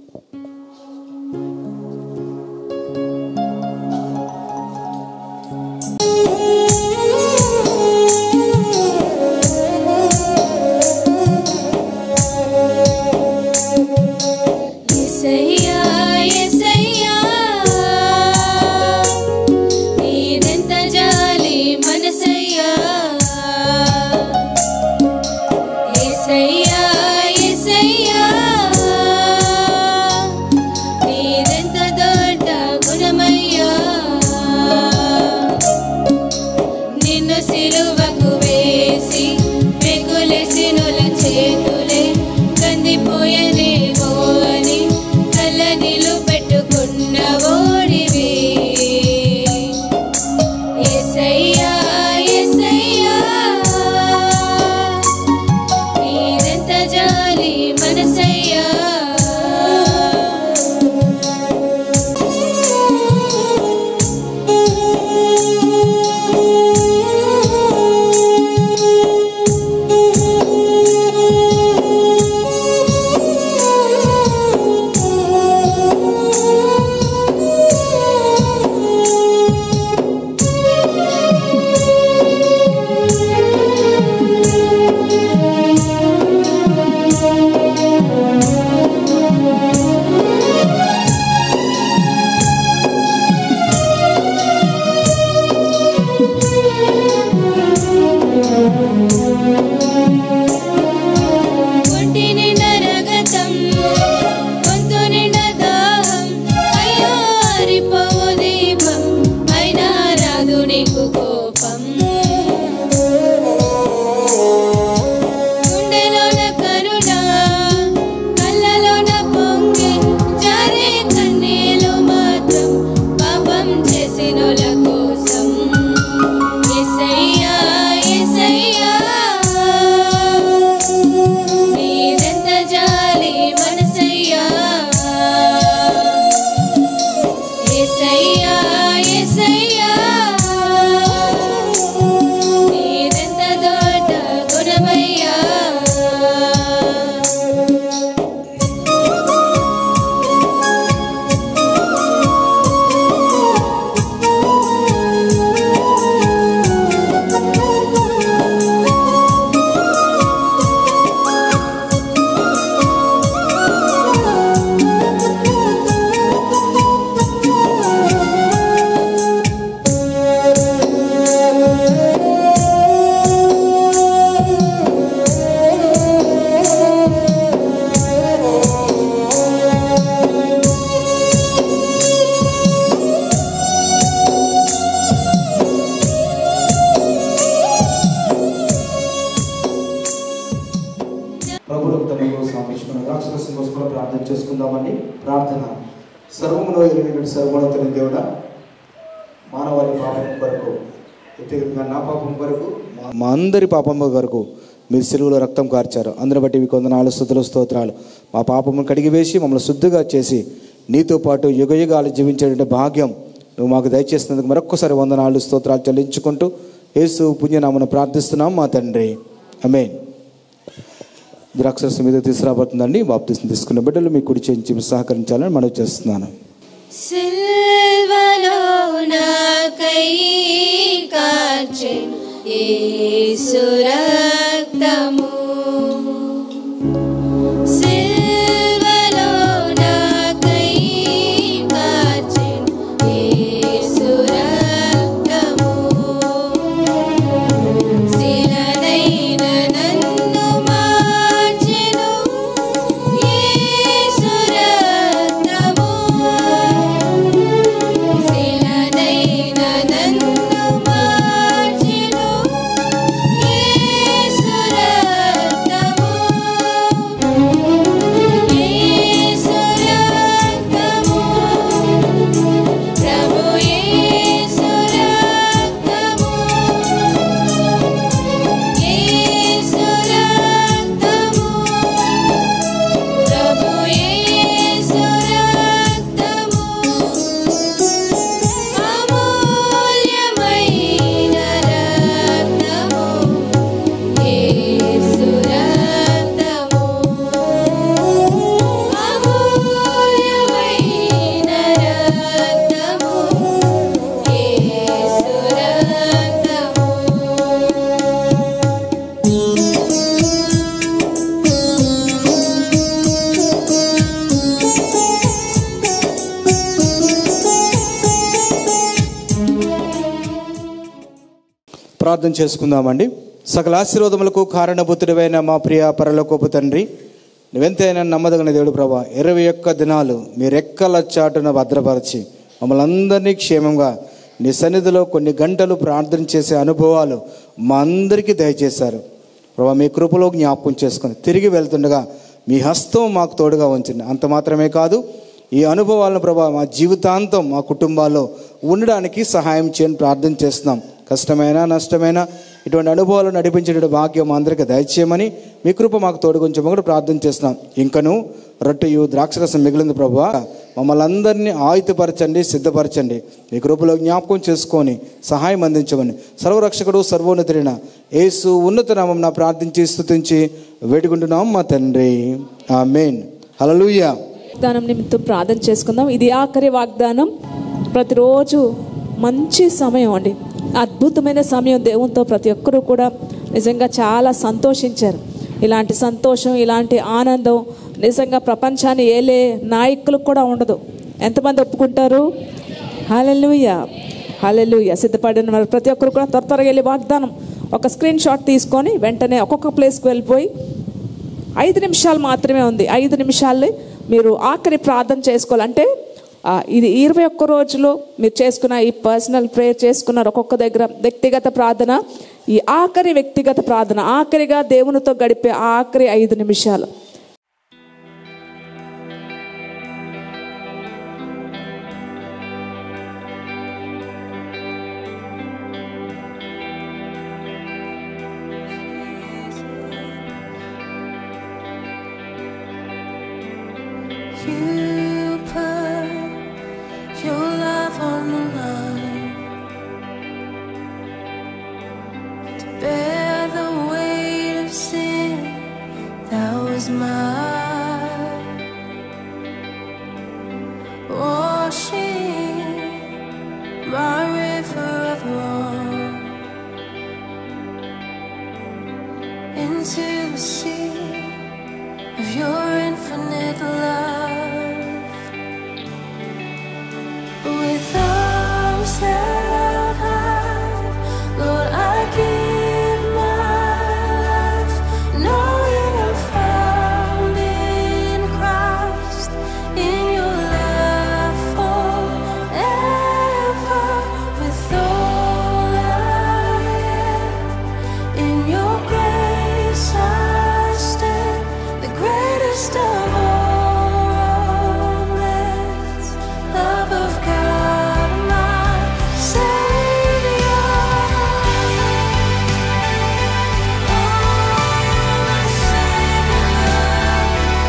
చేసుకుందామండి. ప్రార్థన. సర్వములో ఎరిగిన సర్వోన్నతుని దేవుడా, మానవాళి పాపం కొరకు, వ్యక్తిగతంగా నా పాపం కొరకు, మా అందరి పాపం కొరకు మీరు సిలువలో రక్తం కార్చారు. అందరిని బట్టి మీకు వందనాలు స్తుతులు స్తోత్రాలు. మా పాపమును కడిగివేసి మమ్మల్ని శుద్ధిగా చేసి నీతో పాటు యుగ యుగాలు జీవించేటువంటి భాగ్యం నువ్వు మాకు దయచేసినందుకు మరొక్కసారి వందనాలు స్తోత్రాలు చెల్లించుకుంటూ యేసు పుణ్యనామను ప్రార్థిస్తున్నాం మా తండ్రి, ఆమేన్. ద్రాక్షరసం మీద తీసుకురాబోతుందండి. బాప్తిసం తీసుకున్న బిడ్డలు మీ కుడి చేయించి సహకరించాలని మనవి చేస్తున్నాను. సిల్వలో నాకై కార్చె యేసు రక్తము, సిల్వలో నాకై ప్రార్థన చేసుకుందామండి. సకల ఆశీర్వాదములకు కారణభూతుడైన మా ప్రియ పరలోకపు తండ్రి, నువ్వెంతైనా నమ్మదగిన దేవుడు ప్రభా, ఇరవై ఒక్క దినాలు మీ రెక్కల చాటున భద్రపరిచి మమ్మల్ని అందరినీ క్షేమంగా నీ సన్నిధిలో కొన్ని గంటలు ప్రార్థన చేసే అనుభవాలు మా అందరికీ దయచేశారు ప్రభా. మీ కృపలో జ్ఞాపకం చేసుకొని తిరిగి వెళ్తుండగా మీ హస్తం మాకు తోడుగా ఉంచండి. అంత మాత్రమే కాదు, ఈ అనుభవాలను ప్రభా మా జీవితాంతం మా కుటుంబాల్లో ఉండడానికి సహాయం చేయని ప్రార్థన చేస్తున్నాం. కష్టమైన నష్టమైన ఇటువంటి అనుభవాలు నడిపించే భాగ్యం మా అందరికీ దయచేయమని మీ కృప మాకు తోడుగుంచమని కూడా ప్రార్థన చేస్తున్నాం. ఇంకను రొట్టెయు ద్రాక్షరసం మిగిలింది ప్రభా, మమ్మల్ని అందరినీ ఆయుధపరచండి, సిద్ధపరచండి. మీ కృపలో జ్ఞాపకం చేసుకొని సహాయం అందించమని సర్వరక్షకుడు సర్వోన్నతుడైన యేసు ఉన్నత నామమున ప్రార్థించి స్తుతించి వేడుకుంటున్నాం మా తండ్రి. ఆమేన్. హల్లెలూయా. వాగ్దానం నిమిత్తం ప్రార్థన చేసుకుందాం. ఇది ఆఖరి వాగ్దానం. ప్రతిరోజు మంచి సమయం అండి, అద్భుతమైన సమయం. దేవునితో ప్రతి ఒక్కరూ కూడా నిజంగా చాలా సంతోషించారు. ఇలాంటి సంతోషం, ఇలాంటి ఆనందం నిజంగా ప్రపంచాన్ని ఏలే నాయకులకు కూడా ఉండదు. ఎంతమంది ఒప్పుకుంటారు? హల్లెలూయా, హల్లెలూయా. సిద్ధపడిన వారు ప్రతి ఒక్కరు కూడా త్వర త్వరగా వెళ్ళి వాగ్దానం ఒక స్క్రీన్ షాట్ తీసుకొని వెంటనే ఒక్కొక్క ప్లేస్కి వెళ్ళిపోయి, ఐదు నిమిషాలు మాత్రమే ఉంది, ఐదు నిమిషాలు మీరు ఆఖరి ప్రార్థన చేసుకోవాలంటే ఇది ఇరవై ఒక్క రోజులు మీరు చేసుకున్న ఈ పర్సనల్ ప్రేయర్ చేసుకున్నారు. ఒక్కొక్క దగ్గర వ్యక్తిగత ప్రార్థన, ఈ ఆఖరి వ్యక్తిగత ప్రార్థన, ఆఖరిగా దేవునితో గడిపే ఆఖరి ఐదు నిమిషాలు. You put your love on the line to bear the weight of sin that was mine, washing my river of wrong into the sea of your infinite love. With arms held high, Lord, I give my life, knowing I'm found in Christ, in your love forever. With all I am, in your grace I stand, the greatest of all romance, love of God, my Savior. Oh, my Savior,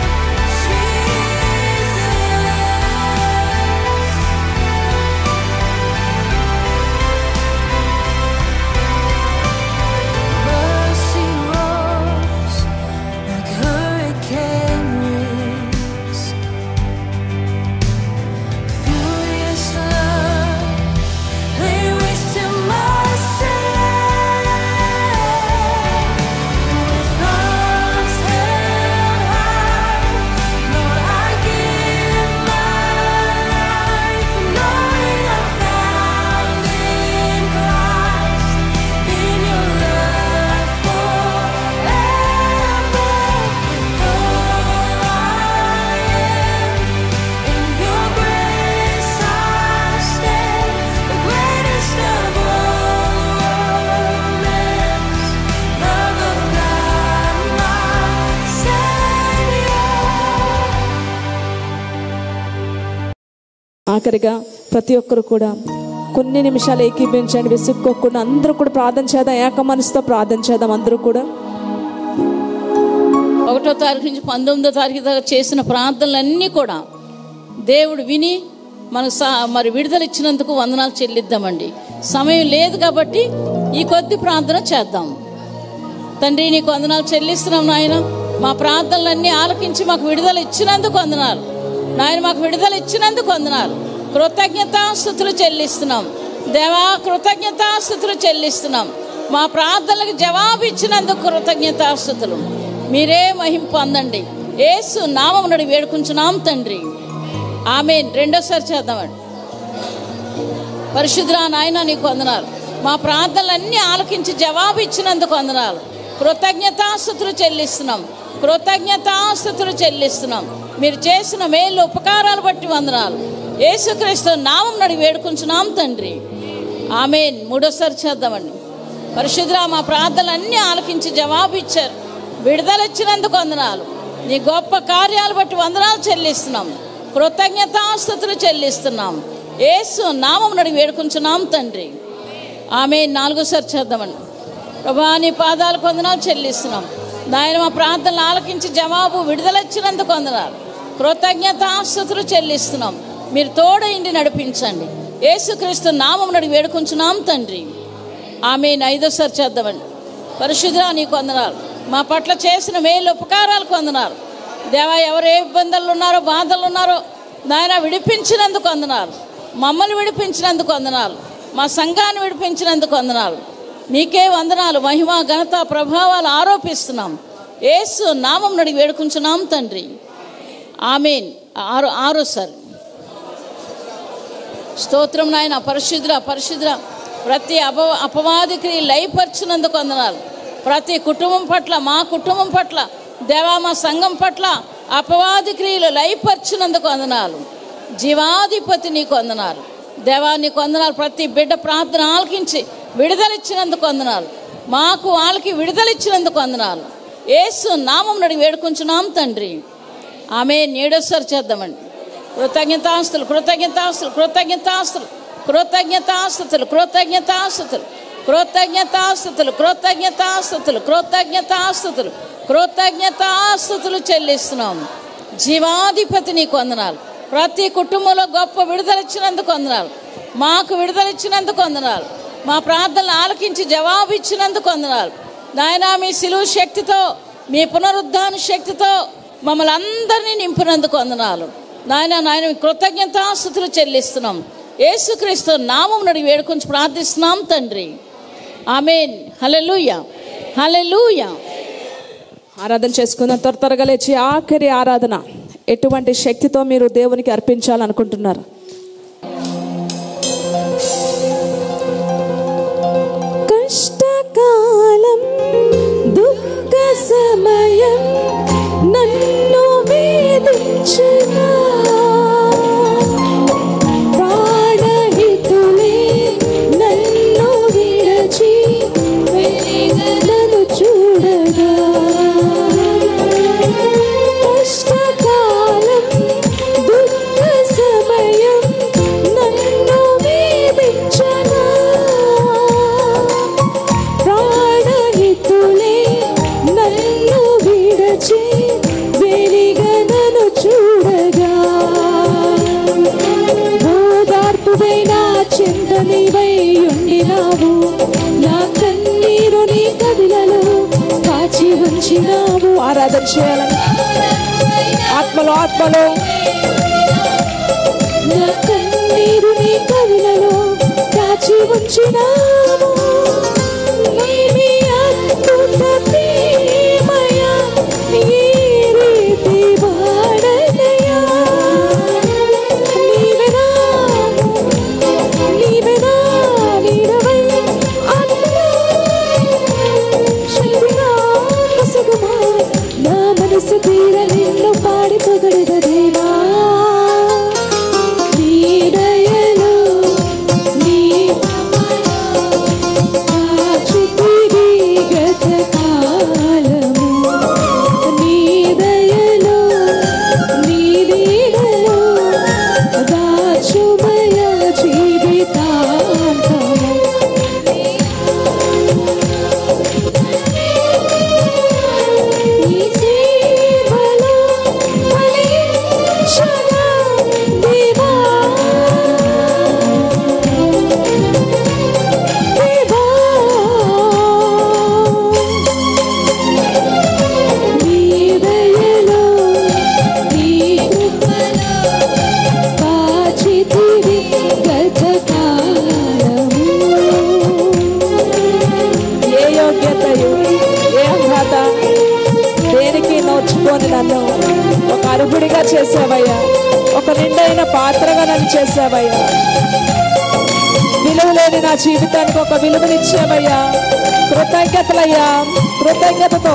mercy rolls like hurricane winds, furious love lay waste to my sin. With arms held high, Lord, I give my life, knowing I'm found in Christ, in your love forever. With all I am, in your grace I stand, the greatest of all romance, love of God, my Savior. ఆఖరిగా ప్రతి ఒక్కరు కూడా కొన్ని నిమిషాలు ఏకీభించండి, విసుక్కోకుండా అందరూ కూడా ప్రార్థన చేద్దాం, ఏక మనసుతో ప్రార్థన చేద్దాం అందరూ కూడా. ఒకటో తారీఖు నుంచి పంతొమ్మిదో తారీఖు దాకా చేసిన ప్రార్థనలన్నీ కూడా దేవుడు విని మనకు సా మరి విడుదల ఇచ్చినందుకు వందనాలు చెల్లిద్దామండి. సమయం లేదు కాబట్టి ఈ కొద్ది ప్రార్థన చేద్దాం. తండ్రి, నీకు వందనాలు చెల్లిస్తున్నాం నాయన. మా ప్రార్థనలన్నీ ఆలకించి మాకు విడుదల ఇచ్చినందుకు వందనాలు నాయన. మాకు విడుదల ఇచ్చినందుకు వందనాలు. కృతజ్ఞతాస్తుతులు చెల్లిస్తున్నాం దేవా, కృతజ్ఞతాస్తుతులు చెల్లిస్తున్నాం. మా ప్రార్థనలకు జవాబు ఇచ్చినందుకు కృతజ్ఞతాస్తుతులు. మీరే మహిమ పొందండి. యేసు నామమున వేడుకుంటున్నాం తండ్రి, ఆమేన్. రెండోసారి చేద్దామండి. పరిశుద్ధుడా నాయన, నీకు వందనాలు. మా ప్రార్థనలన్నీ ఆలకించి జవాబు ఇచ్చినందుకు వందనాలు. కృతజ్ఞతాస్తుతులు చెల్లిస్తున్నాం, కృతజ్ఞతాస్తుతులు చెల్లిస్తున్నాం. మీరు చేసిన మేలు ఉపకారాలు బట్టి వందనాలు. యేసుక్రీస్తు నామం నడిగి వేడుకుంటున్నాం తండ్రి, ఆమేన్. మూడోసారి చేద్దామండి. పరిశుద్ధుడా, మా ప్రార్థనలన్నీ ఆలకించి జవాబు ఇచ్చారు, విడుదల ఇచ్చినందుకు వందనాలు. నీ గొప్ప కార్యాలు బట్టి వందనాలు చెల్లిస్తున్నాం, కృతజ్ఞతాస్తుతులు చెల్లిస్తున్నాం. యేసు నామం నడిగి వేడుకుంటున్నాం తండ్రి, ఆమేన్. నాలుగోసారి చేద్దామండి. ప్రభా, నీ పాదాలకు వందనాలు చెల్లిస్తున్నాం నాయన. మా ప్రార్థనలు ఆలకించి జవాబు విడుదల ఇచ్చినందుకు వందనాలు, కృతజ్ఞతాస్తుతులు చెల్లిస్తున్నాం. మీరు తోడైండి నడిపించండి. యేసుక్రీస్తు నామం నడిగి వేడుకుంటున్నాం తండ్రి, ఆమేన్. ఐదోసారి చేద్దామండి. పరిశుద్ధుడా, నీకు వందనాలు. మా పట్ల చేసిన మేలు ఉపకారాలకు వందనాలు. దేవా, ఎవరు ఏ ఇబ్బందులు ఉన్నారో, బాధలు ఉన్నారో నాయన విడిపించినందుకు వందనాలు. మమ్మల్ని విడిపించినందుకు వందనాలు. మా సంఘాన్ని విడిపించినందుకు వందనాలు. నీకే వందనాలు. మహిమ, ఘనత, ప్రభావాలు ఆరోపిస్తున్నాం. యేసు నామం నడిగి వేడుకుంటున్నాం తండ్రి, ఆమేన్. ఆరో ఆరోసారి స్తోత్రం నాయన. పరిశుద్ధుల పరిశుద్ధుల ప్రతి అప అపవాది క్రియలు లయపరిచినందుకు వందనాలు. ప్రతి కుటుంబం పట్ల, మా కుటుంబం పట్ల, దేవా మా సంఘం పట్ల అపవాది క్రియలు లయపరిచినందుకు వందనాలు. జీవాధిపతి నీకు వందనాలు. దేవా నీకు వందనాలు. ప్రతి బిడ్డ ప్రార్థన ఆలకించి విడుదలిచ్చినందుకు వందనాలు. మాకు వాళ్ళకి విడుదలిచ్చినందుకు వందనాలు. యేసు నామం నడిగి వేడుకుంటున్నాం తండ్రి, ఆమేన్. ఏడోసారి చేద్దామండి. కృతజ్ఞతాస్తులు కృతజ్ఞతాస్తులు కృతజ్ఞతాస్తులు కృతజ్ఞతాస్తుతులు కృతజ్ఞతాస్తుతులు కృతజ్ఞతాస్తుతులు కృతజ్ఞతాస్తుతులు కృతజ్ఞతాస్తుతులు కృతజ్ఞతాస్తుతులు చెల్లిస్తున్నాం. జీవాధిపతి నీకు వందనాలు. ప్రతి కుటుంబంలో గొప్ప విడుదలిచ్చినందుకు వందనాలు. మాకు విడుదలిచ్చినందుకు వందనాలు. మా ప్రార్థనలు ఆలకించి జవాబు ఇచ్చినందుకు వందనాలు. నాయనా, మీ సిలువ శక్తితో, మీ పునరుద్ధాన శక్తితో మమ్మల్ని అందరినీ నింపినందుకు వందనాలు. నాయన నాయన కృతజ్ఞతాస్తుతులు చెల్లిస్తున్నాం. యేసుక్రీస్తు నామం నడిగి వేడుకొని ప్రార్థిస్తున్నాం తండ్రి, ఆమేన్. హల్లెలూయా, హల్లెలూయా. ఆరాధన చేసుకుందాం. త్వర త్వరగా లేచి ఆఖరి ఆరాధన. ఎటువంటి శక్తితో మీరు దేవునికి అర్పించాలనుకుంటున్నారు? కష్టకాలం, దుఃఖ సమయం నన్ను వేధించిన ప్రాణహితులే నన్ను విడచి వెలుగులను చూడగా, కష్టకాలం, దుఃఖ సమయం నన్ను వేధించిన ప్రాణహితులే నన్ను విడచి వెలుగులను చూడగా, ఓదార్పువై నా చింత నీవై ఉండినావు, నా కన్నీరు నీ కవిలలో కాచి ఉంచినావు. ఆరాధన చేయాలని ఆత్మలో ఆత్మలో నా కన్నీరు నీ కవిలలో కాచి ఉంచినావు. నీవి అద్భుత ప్రేమయా, ఈ రీతి వాడనయా. నీవెనా నీవెనా నీడవై ఆత్మలో శక్తిగా కసుగుమా. నా మనసు తీర నిన్ను పాడి పొగడెద దేవా. నీ దయలో నీ కాచితివి గత కాలము. నీ దయలో నీ నీడలో దాచుమయ జీవితాంతము. నీ సేవలో ఫలించగా దేవా, దేవా. నీ దయలో నీ కృపలో కాచితివి గత కాలము. ఏ యోగ్యతయు ఏ అర్హత దేనికి నోచుకొని నన్ను ఒక అర్హుడిగా చేసావయ్యా, ఒక నిండైన పాత్రగా నన్ను చేసావయ్యా. విలువ లేని నా జీవితానికి ఒక విలువనిచ్చావయ్యా. కృతజ్ఞతలయ్యా, కృతజ్ఞతతో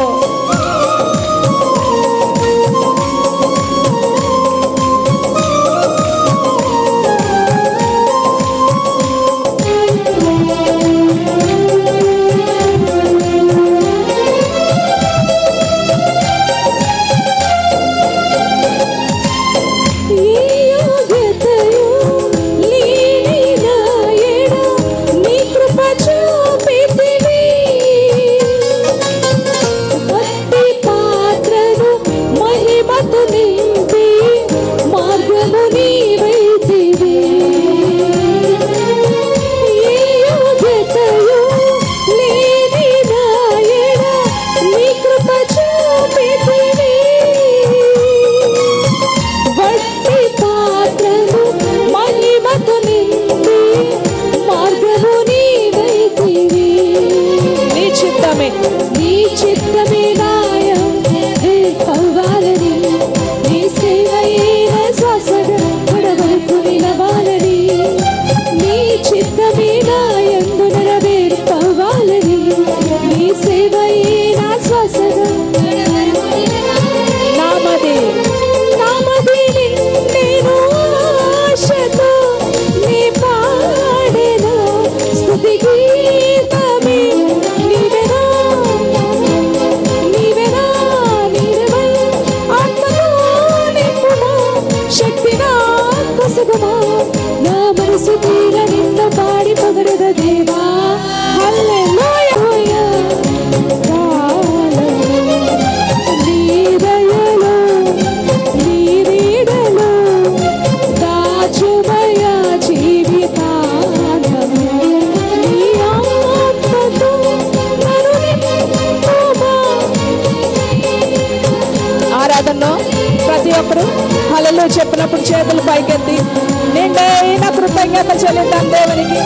చెప్పినప్పుడు చేతులు పైకెత్తి నిండైన కృతజ్ఞత చెల్లిద్దాం దేవునికి.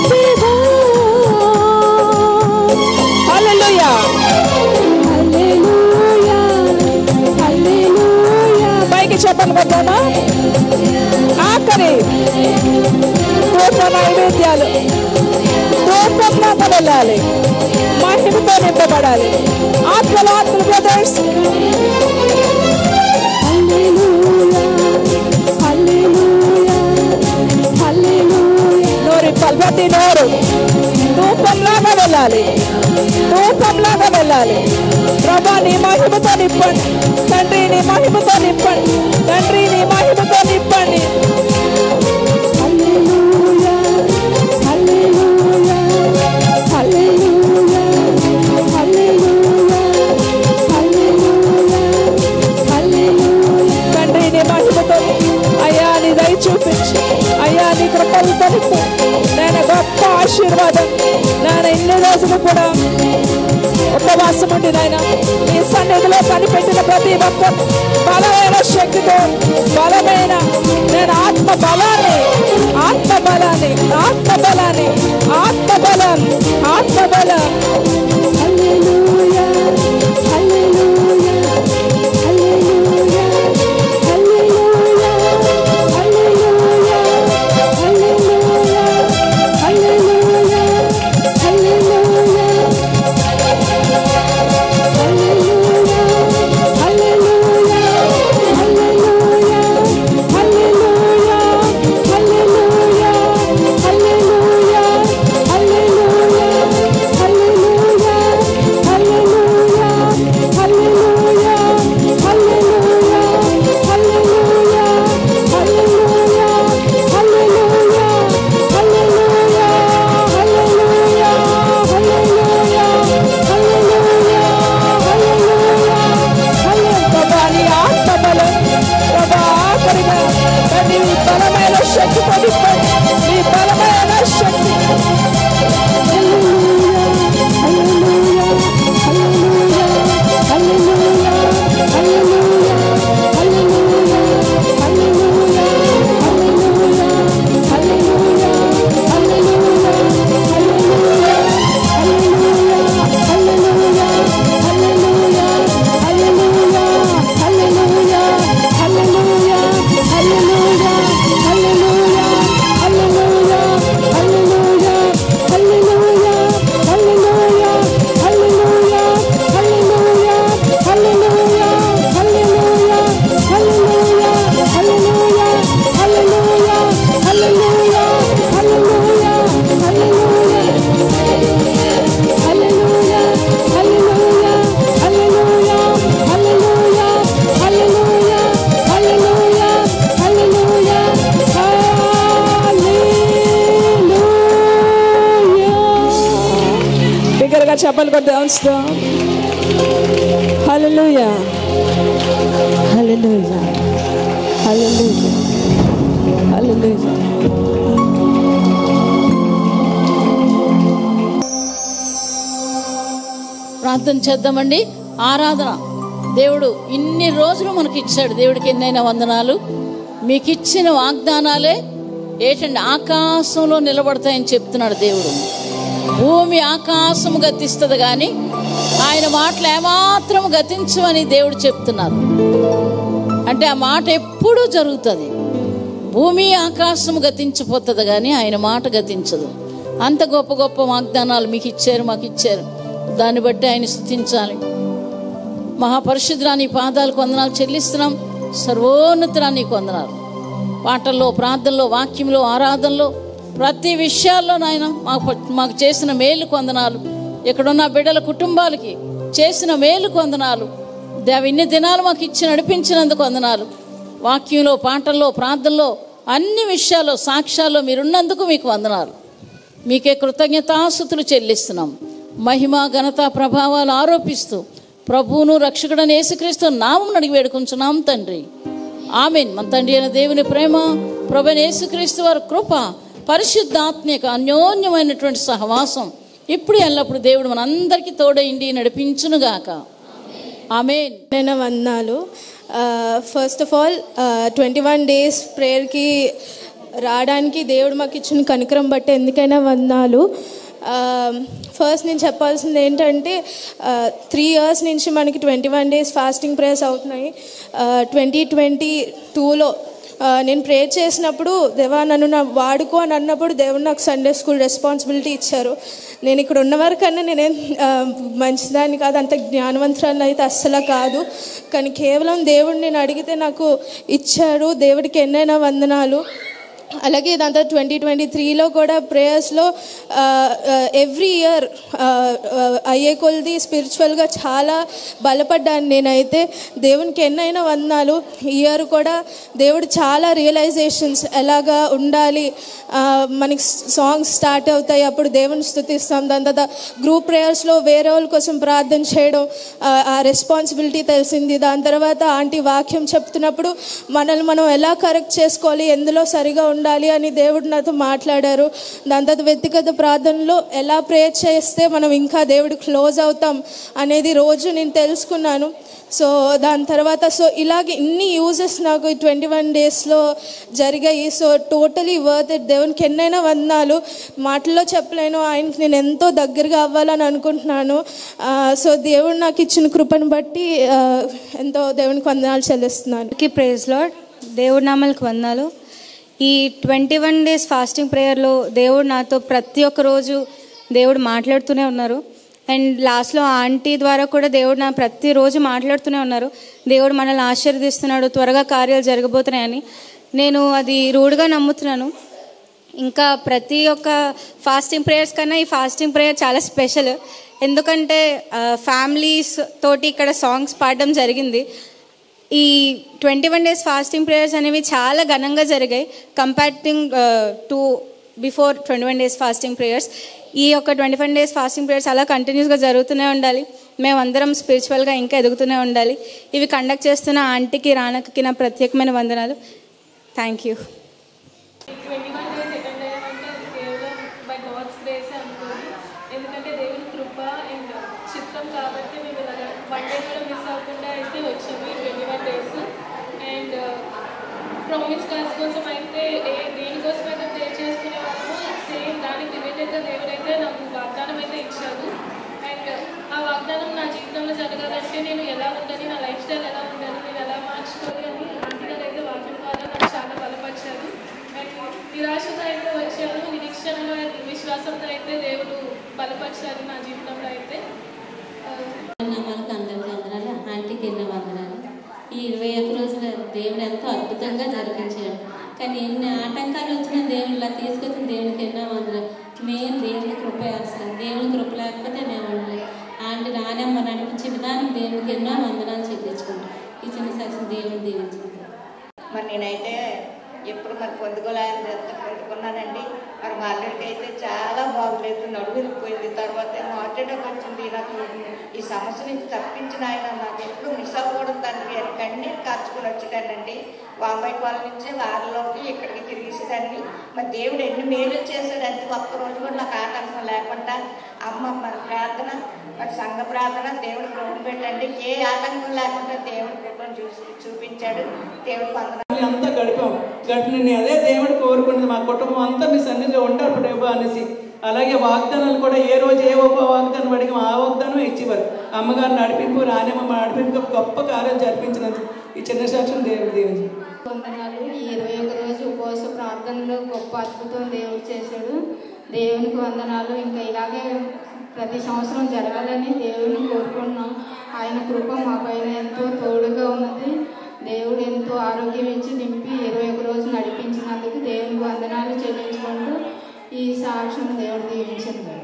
హల్లెలూయా, హల్లెలూయా, హల్లెలూయా. పైకి చెప్పను వద్దామా? ఆఖరి ధూప నైవేద్యాలు ధూపంలాగా వెళ్ళాలి, మహిమతో నింపబడాలి. ఆత్మలు ఆత్మలు బ్రదర్స్, ప్రతి నోరు ధూపంలాగా వెళ్ళాలి, ధూపంలాగా వెళ్ళాలి. ప్రభా నీ మహిమతో నింపండి తండ్రి, నీ మహిమతో నింపండి తండ్రి, నీ మహిమతో నింపండి. తండ్రి నీ మహిమతో అయ్యా నీ దయ చూపించి, అయ్యా నీ కృపలతో నింపు. నేను గొప్ప ఆశీర్వాదం నేను ఇన్ని రోజులు కూడా ఉపవాసం ఉండి నాయన ఈ సన్నిధిలో కనిపెట్టిన ప్రతి ఒక్క బలమైన శక్తితో బలమైన నేను ఆత్మ బలాన్ని ఆత్మ బలాన్ని ఆత్మ బలాన్ని ఆత్మ బలం ఆత్మ బలం. Hallelujah. చప్పలు కొట్టి దేవునిస్తాం. హల్లెలూయా హల్లెలూయా హల్లెలూయా హల్లెలూయా. ప్రార్థన చేద్దామండి. ఆరాధన దేవుడు ఇన్ని రోజులు మనకి ఇచ్చాడు. దేవుడికి ఎన్నైనా వందనాలు. మీకు ఇచ్చిన వాగ్దానాలే ఏంటండి ఆకాశంలో నిలబడతాయని చెప్తున్నాడు దేవుడు. భూమి ఆకాశం గతిస్తుంది కానీ ఆయన మాటలు ఏమాత్రం గతించవని దేవుడు చెప్తున్నారు. అంటే ఆ మాట ఎప్పుడూ జరుగుతుంది. భూమి ఆకాశం గతించిపోతుంది కానీ ఆయన మాట గతించదు. అంత గొప్ప గొప్ప వాగ్దానాలు మీకు ఇచ్చారు, మాకు ఇచ్చారు. దాన్ని బట్టి ఆయన స్తుతించాలి. మహాపరిశుద్ధుడా నీ పాదాలకు వందనాలు చెల్లిస్తున్నాం. సర్వోన్నతుడా నీకు వందనాలు. పాటల్లో, ప్రార్థనలో, వాక్యంలో, ఆరాధనలో, ప్రతి విషయాల్లో నాయన మాకు మాకు చేసిన మేలుకు వందనాలు. ఇక్కడున్న బిడ్డల కుటుంబాలకి చేసిన మేలుకు వందనాలు. దేవ ఇన్ని దినాలు మాకు ఇచ్చి నడిపించినందుకు వందనాలు. వాక్యంలో, పాటల్లో, ప్రార్థనలో, అన్ని విషయాల్లో, సాక్ష్యాల్లో మీరున్నందుకు మీకు వందనాలు. మీకే కృతజ్ఞతాస్తుతులు చెల్లిస్తున్నాం. మహిమ, ఘనత, ప్రభావాలు ఆరోపిస్తూ ప్రభువును రక్షకుడైన యేసుక్రీస్తు నామమున అడిగి వేడుకుంటున్నాం తండ్రి. ఆమేన్. మన తండ్రి అయిన దేవుని ప్రేమ, ప్రభువైన యేసుక్రీస్తు వారి కృప, పరిశుద్ధాత్మక అన్యోన్యమైనటువంటి సహవాసం ఇప్పుడు ఎల్లప్పుడు దేవుడు మనందరికీ తోడైండి నడిపించునుగాక. ఆమేన్. నేను వందనాలు. First of all twenty one days ప్రేయర్కి రావడానికి దేవుడు మాకు ఇచ్చిన కనికరం బట్టి ఎందుకైనా వందనాలు. ఫస్ట్ నేను చెప్పాల్సింది ఏంటంటే త్రీ ఇయర్స్ నుంచి మనకి twenty one days fasting prayers అవుతున్నాయి. ట్వంటీ ట్వంటీ టూలో నేను ప్రేయర్ చేసినప్పుడు దేవా నన్ను నా వాడుకో అని అన్నప్పుడు దేవుడు నాకు సండే స్కూల్ రెస్పాన్సిబిలిటీ ఇచ్చారు. నేను ఇక్కడ ఉన్న వరకన్నా నేనేం మంచిదాన్ని కాదు, అంత జ్ఞానవంతురాలు అయితే అస్సలు కాదు. కానీ కేవలం దేవుడు నేను అడిగితే నాకు ఇచ్చాడు. దేవుడికి ఎన్నైనా వందనాలు. అలాగే దాంతో ట్వంటీ ట్వంటీ త్రీలో కూడా ప్రేయర్స్లో ఎవ్రీ ఇయర్ అయ్యే కొలది స్పిరిచువల్గా చాలా బలపడ్డాను నేనైతే. దేవునికి ఎన్నైనా వందనాలు. ఈ ఇయర్ కూడా దేవుడు చాలా రియలైజేషన్స్ ఎలాగా ఉండాలి. మనకి సాంగ్స్ స్టార్ట్ అవుతాయి, అప్పుడు దేవుని స్తుతిస్తాం. దాని తర్వాత గ్రూప్ ప్రేయర్స్లో వేరే వాళ్ళ కోసం ప్రార్థన చేయడం, ఆ రెస్పాన్సిబిలిటీ తెలిసింది. దాని తర్వాత ఆంటీ వాక్యం చెప్తున్నప్పుడు మనల్ని మనం ఎలా కరెక్ట్ చేసుకోవాలి, ఎందులో సరిగా ఉండాలి అని దేవుడు నాతో మాట్లాడారు. దాని తర్వాత వ్యక్తిగత ప్రార్థనలో ఎలా ప్రేయర్ చేస్తే మనం ఇంకా దేవుడు క్లోజ్ అవుతాం అనేది రోజు నేను తెలుసుకున్నాను. సో దాని తర్వాత సో ఇలాగే ఇన్ని యూజెస్ నాకు ట్వంటీ వన్ డేస్లో జరిగాయి. So totally worth it. దేవునికి ఎన్నైనా వందనాలు. మాటల్లో చెప్పలేను. ఆయనకి నేను ఎంతో దగ్గరగా అవ్వాలని అనుకుంటున్నాను. సో దేవుడు నాకు ఇచ్చిన కృపను బట్టి ఎంతో దేవునికి వందనాలు చెల్లిస్తున్నాను. Praise Lord. దేవుడి నామాలకు వందనాలు. ఈ ట్వంటీ వన్ డేస్ ఫాస్టింగ్ ప్రేయర్లో దేవుడు నాతో ప్రతి ఒక్క రోజు దేవుడు మాట్లాడుతూనే ఉన్నారు. అండ్ లాస్ట్లో ఆంటీ ద్వారా కూడా దేవుడు నా ప్రతిరోజు మాట్లాడుతూనే ఉన్నారు. దేవుడు మనల్ని ఆశీర్వదిస్తున్నాడు, త్వరగా కార్యాలు జరగబోతున్నాయని నేను అది రూఢగా నమ్ముతున్నాను. ఇంకా ప్రతి ఒక్క ఫాస్టింగ్ ప్రేయర్స్ కన్నా ఈ ఫాస్టింగ్ ప్రేయర్ చాలా స్పెషల్. ఎందుకంటే ఫ్యామిలీస్ తోటి ఇక్కడ సాంగ్స్ పాడడం జరిగింది. ఈ twenty one days fasting prayers అనేవి చాలా ఘనంగా జరిగాయి comparing to before twenty one days fasting prayers. ఈ యొక్క twenty one days fasting prayers అలా కంటిన్యూస్గా జరుగుతూనే ఉండాలి. మేమందరం స్పిరిచువల్గా ఇంకా ఎదుగుతూనే ఉండాలి. ఇవి కండక్ట్ చేస్తున్న ఆంటీకి, రానకి నా ప్రత్యేకమైన వందనాలు. Thank you. ఎందుకంటే దేవుని కృప అండ్ చిత్తం కాబట్టి మేము ఇలాగ వన్ డే కూడా మిస్ అవ్వకుండా అయితే వచ్చాము ఈ twenty one days. And promise class కోసం అయితే ఏ దేనికోసం అయితే ప్రే చేసుకునే వాళ్ళము సేమ్ దానికి రిలేటెడ్గా దేవుడు అయితే నాకు వాగ్దానం అయితే ఇచ్చారు. అండ్ ఆ వాగ్దానం నా జీవితంలో జరగాలంటే నేను ఎలా ఉండాలి, నా లైఫ్ స్టైల్ ఎలా ఉండాలి, నేను ఎలా మార్చుకోవాలి అని ఆంటీ గారు అయితే వాక్యం ద్వారా నాకు చాలా బలపరిచారు. అండ్ నిరాశతో అయితే వచ్చాను, నిరీక్షణలో విశ్వాసంతో అయితే దేవుడు బలపరిచారు నా జీవితంలో అయితే. మనకు అందరికీ వందనాలు. ఆంటీకి ఎన్నో వందనాలు. ఈ ఇరవై ఒక్క రోజుల దేవుడు ఎంతో అద్భుతంగా జరిపించాడు. కానీ ఎన్ని ఆటంకాలు వచ్చినా దేవుడిలా తీసుకొచ్చిన దేవునికి ఎన్నో వందనాలు. మెయిన్ దేవుని కృప అవసరం. దేవుని కృప లేకపోతే మేము ఉండలేదు. ఆంటీ రానమ్మ నడిపించే విధానం దేవునికి ఎన్నో వందనాలు చెల్లించుకుంటాం. ఈ చిన్న సాక్షి దేవుని దీవించుకుంటాం. మరి నేనైతే ఎప్పుడు మరి పొందుకోలేని పొందుకున్నానండి. మరి మా అల్లుడికి అయితే చాలా బాగులేదు, నడుము వెళ్ళిపోయింది. తర్వాత ఏమో హార్ట్ అటాక్ వచ్చింది. నాకు ఈ సమస్య నుంచి తప్పించిన ఆయన నాకు ఎప్పుడు మిస్ అవ్వకూడదు తండ్రి అని కన్నీరు కార్చుకుని వచ్చేదానండి. బాంబాయి కాలనీ నుంచి వారిలోకి ఇక్కడికి తిరిగేసేదాన్ని. మరి దేవుడు ఎన్ని మేలు చేశాడు అంటే ఒక్కరోజు కూడా నాకు ఆటంకం లేకుండా అమ్మ మరి ప్రార్థన మరి సంఘ ప్రార్థన దేవుడు కృపను పెట్టండి. ఏ ఆటంకం లేకుండా దేవుడు కృపను చూసి చూపించాడు. దేవుడు వందనాలు. అంతా గడిపాం గడిపిన నేను అదే దేవుడు కోరుకునేది మా కుటుంబం అంతా మీ సన్నిధిలో ఉంటారు ప్రభు అనేసి. అలాగే వాగ్దానాలు కూడా ఏ రోజు ఏ ఒక్క వాగ్దానం అడిగాం ఆ వాగ్దానం ఇచ్చేవారు. అమ్మగారు నడిపింపు రానిమ్మ నడిపింపు గొప్ప కార్యం జరిపించినందుకు ఈ చిన్న సాక్ష్యం దేవుడు దేవుడు వందనాలు. ఈ ఇరవై ఒక రోజు ఉపవాస ప్రార్థనలో గొప్ప అద్భుతం దేవుడు చేశాడు. దేవునికి వందనాలు. ఇంకా ఇలాగే ప్రతి సంవత్సరం జరగాలని దేవుని కోరుకుంటున్నాం. ఆయన కృప మా పైన ఎంతో తోడుగా ఉన్నది. దేవుడు ఎంతో ఆరోగ్యం ఇచ్చి నింపి ఇరవై ఒక రోజు నడిపించినందుకు దేవునికి వందనాలు చెల్లించుకుంటూ ఈ సాక్ష్యం దేవుడు దీవించండి.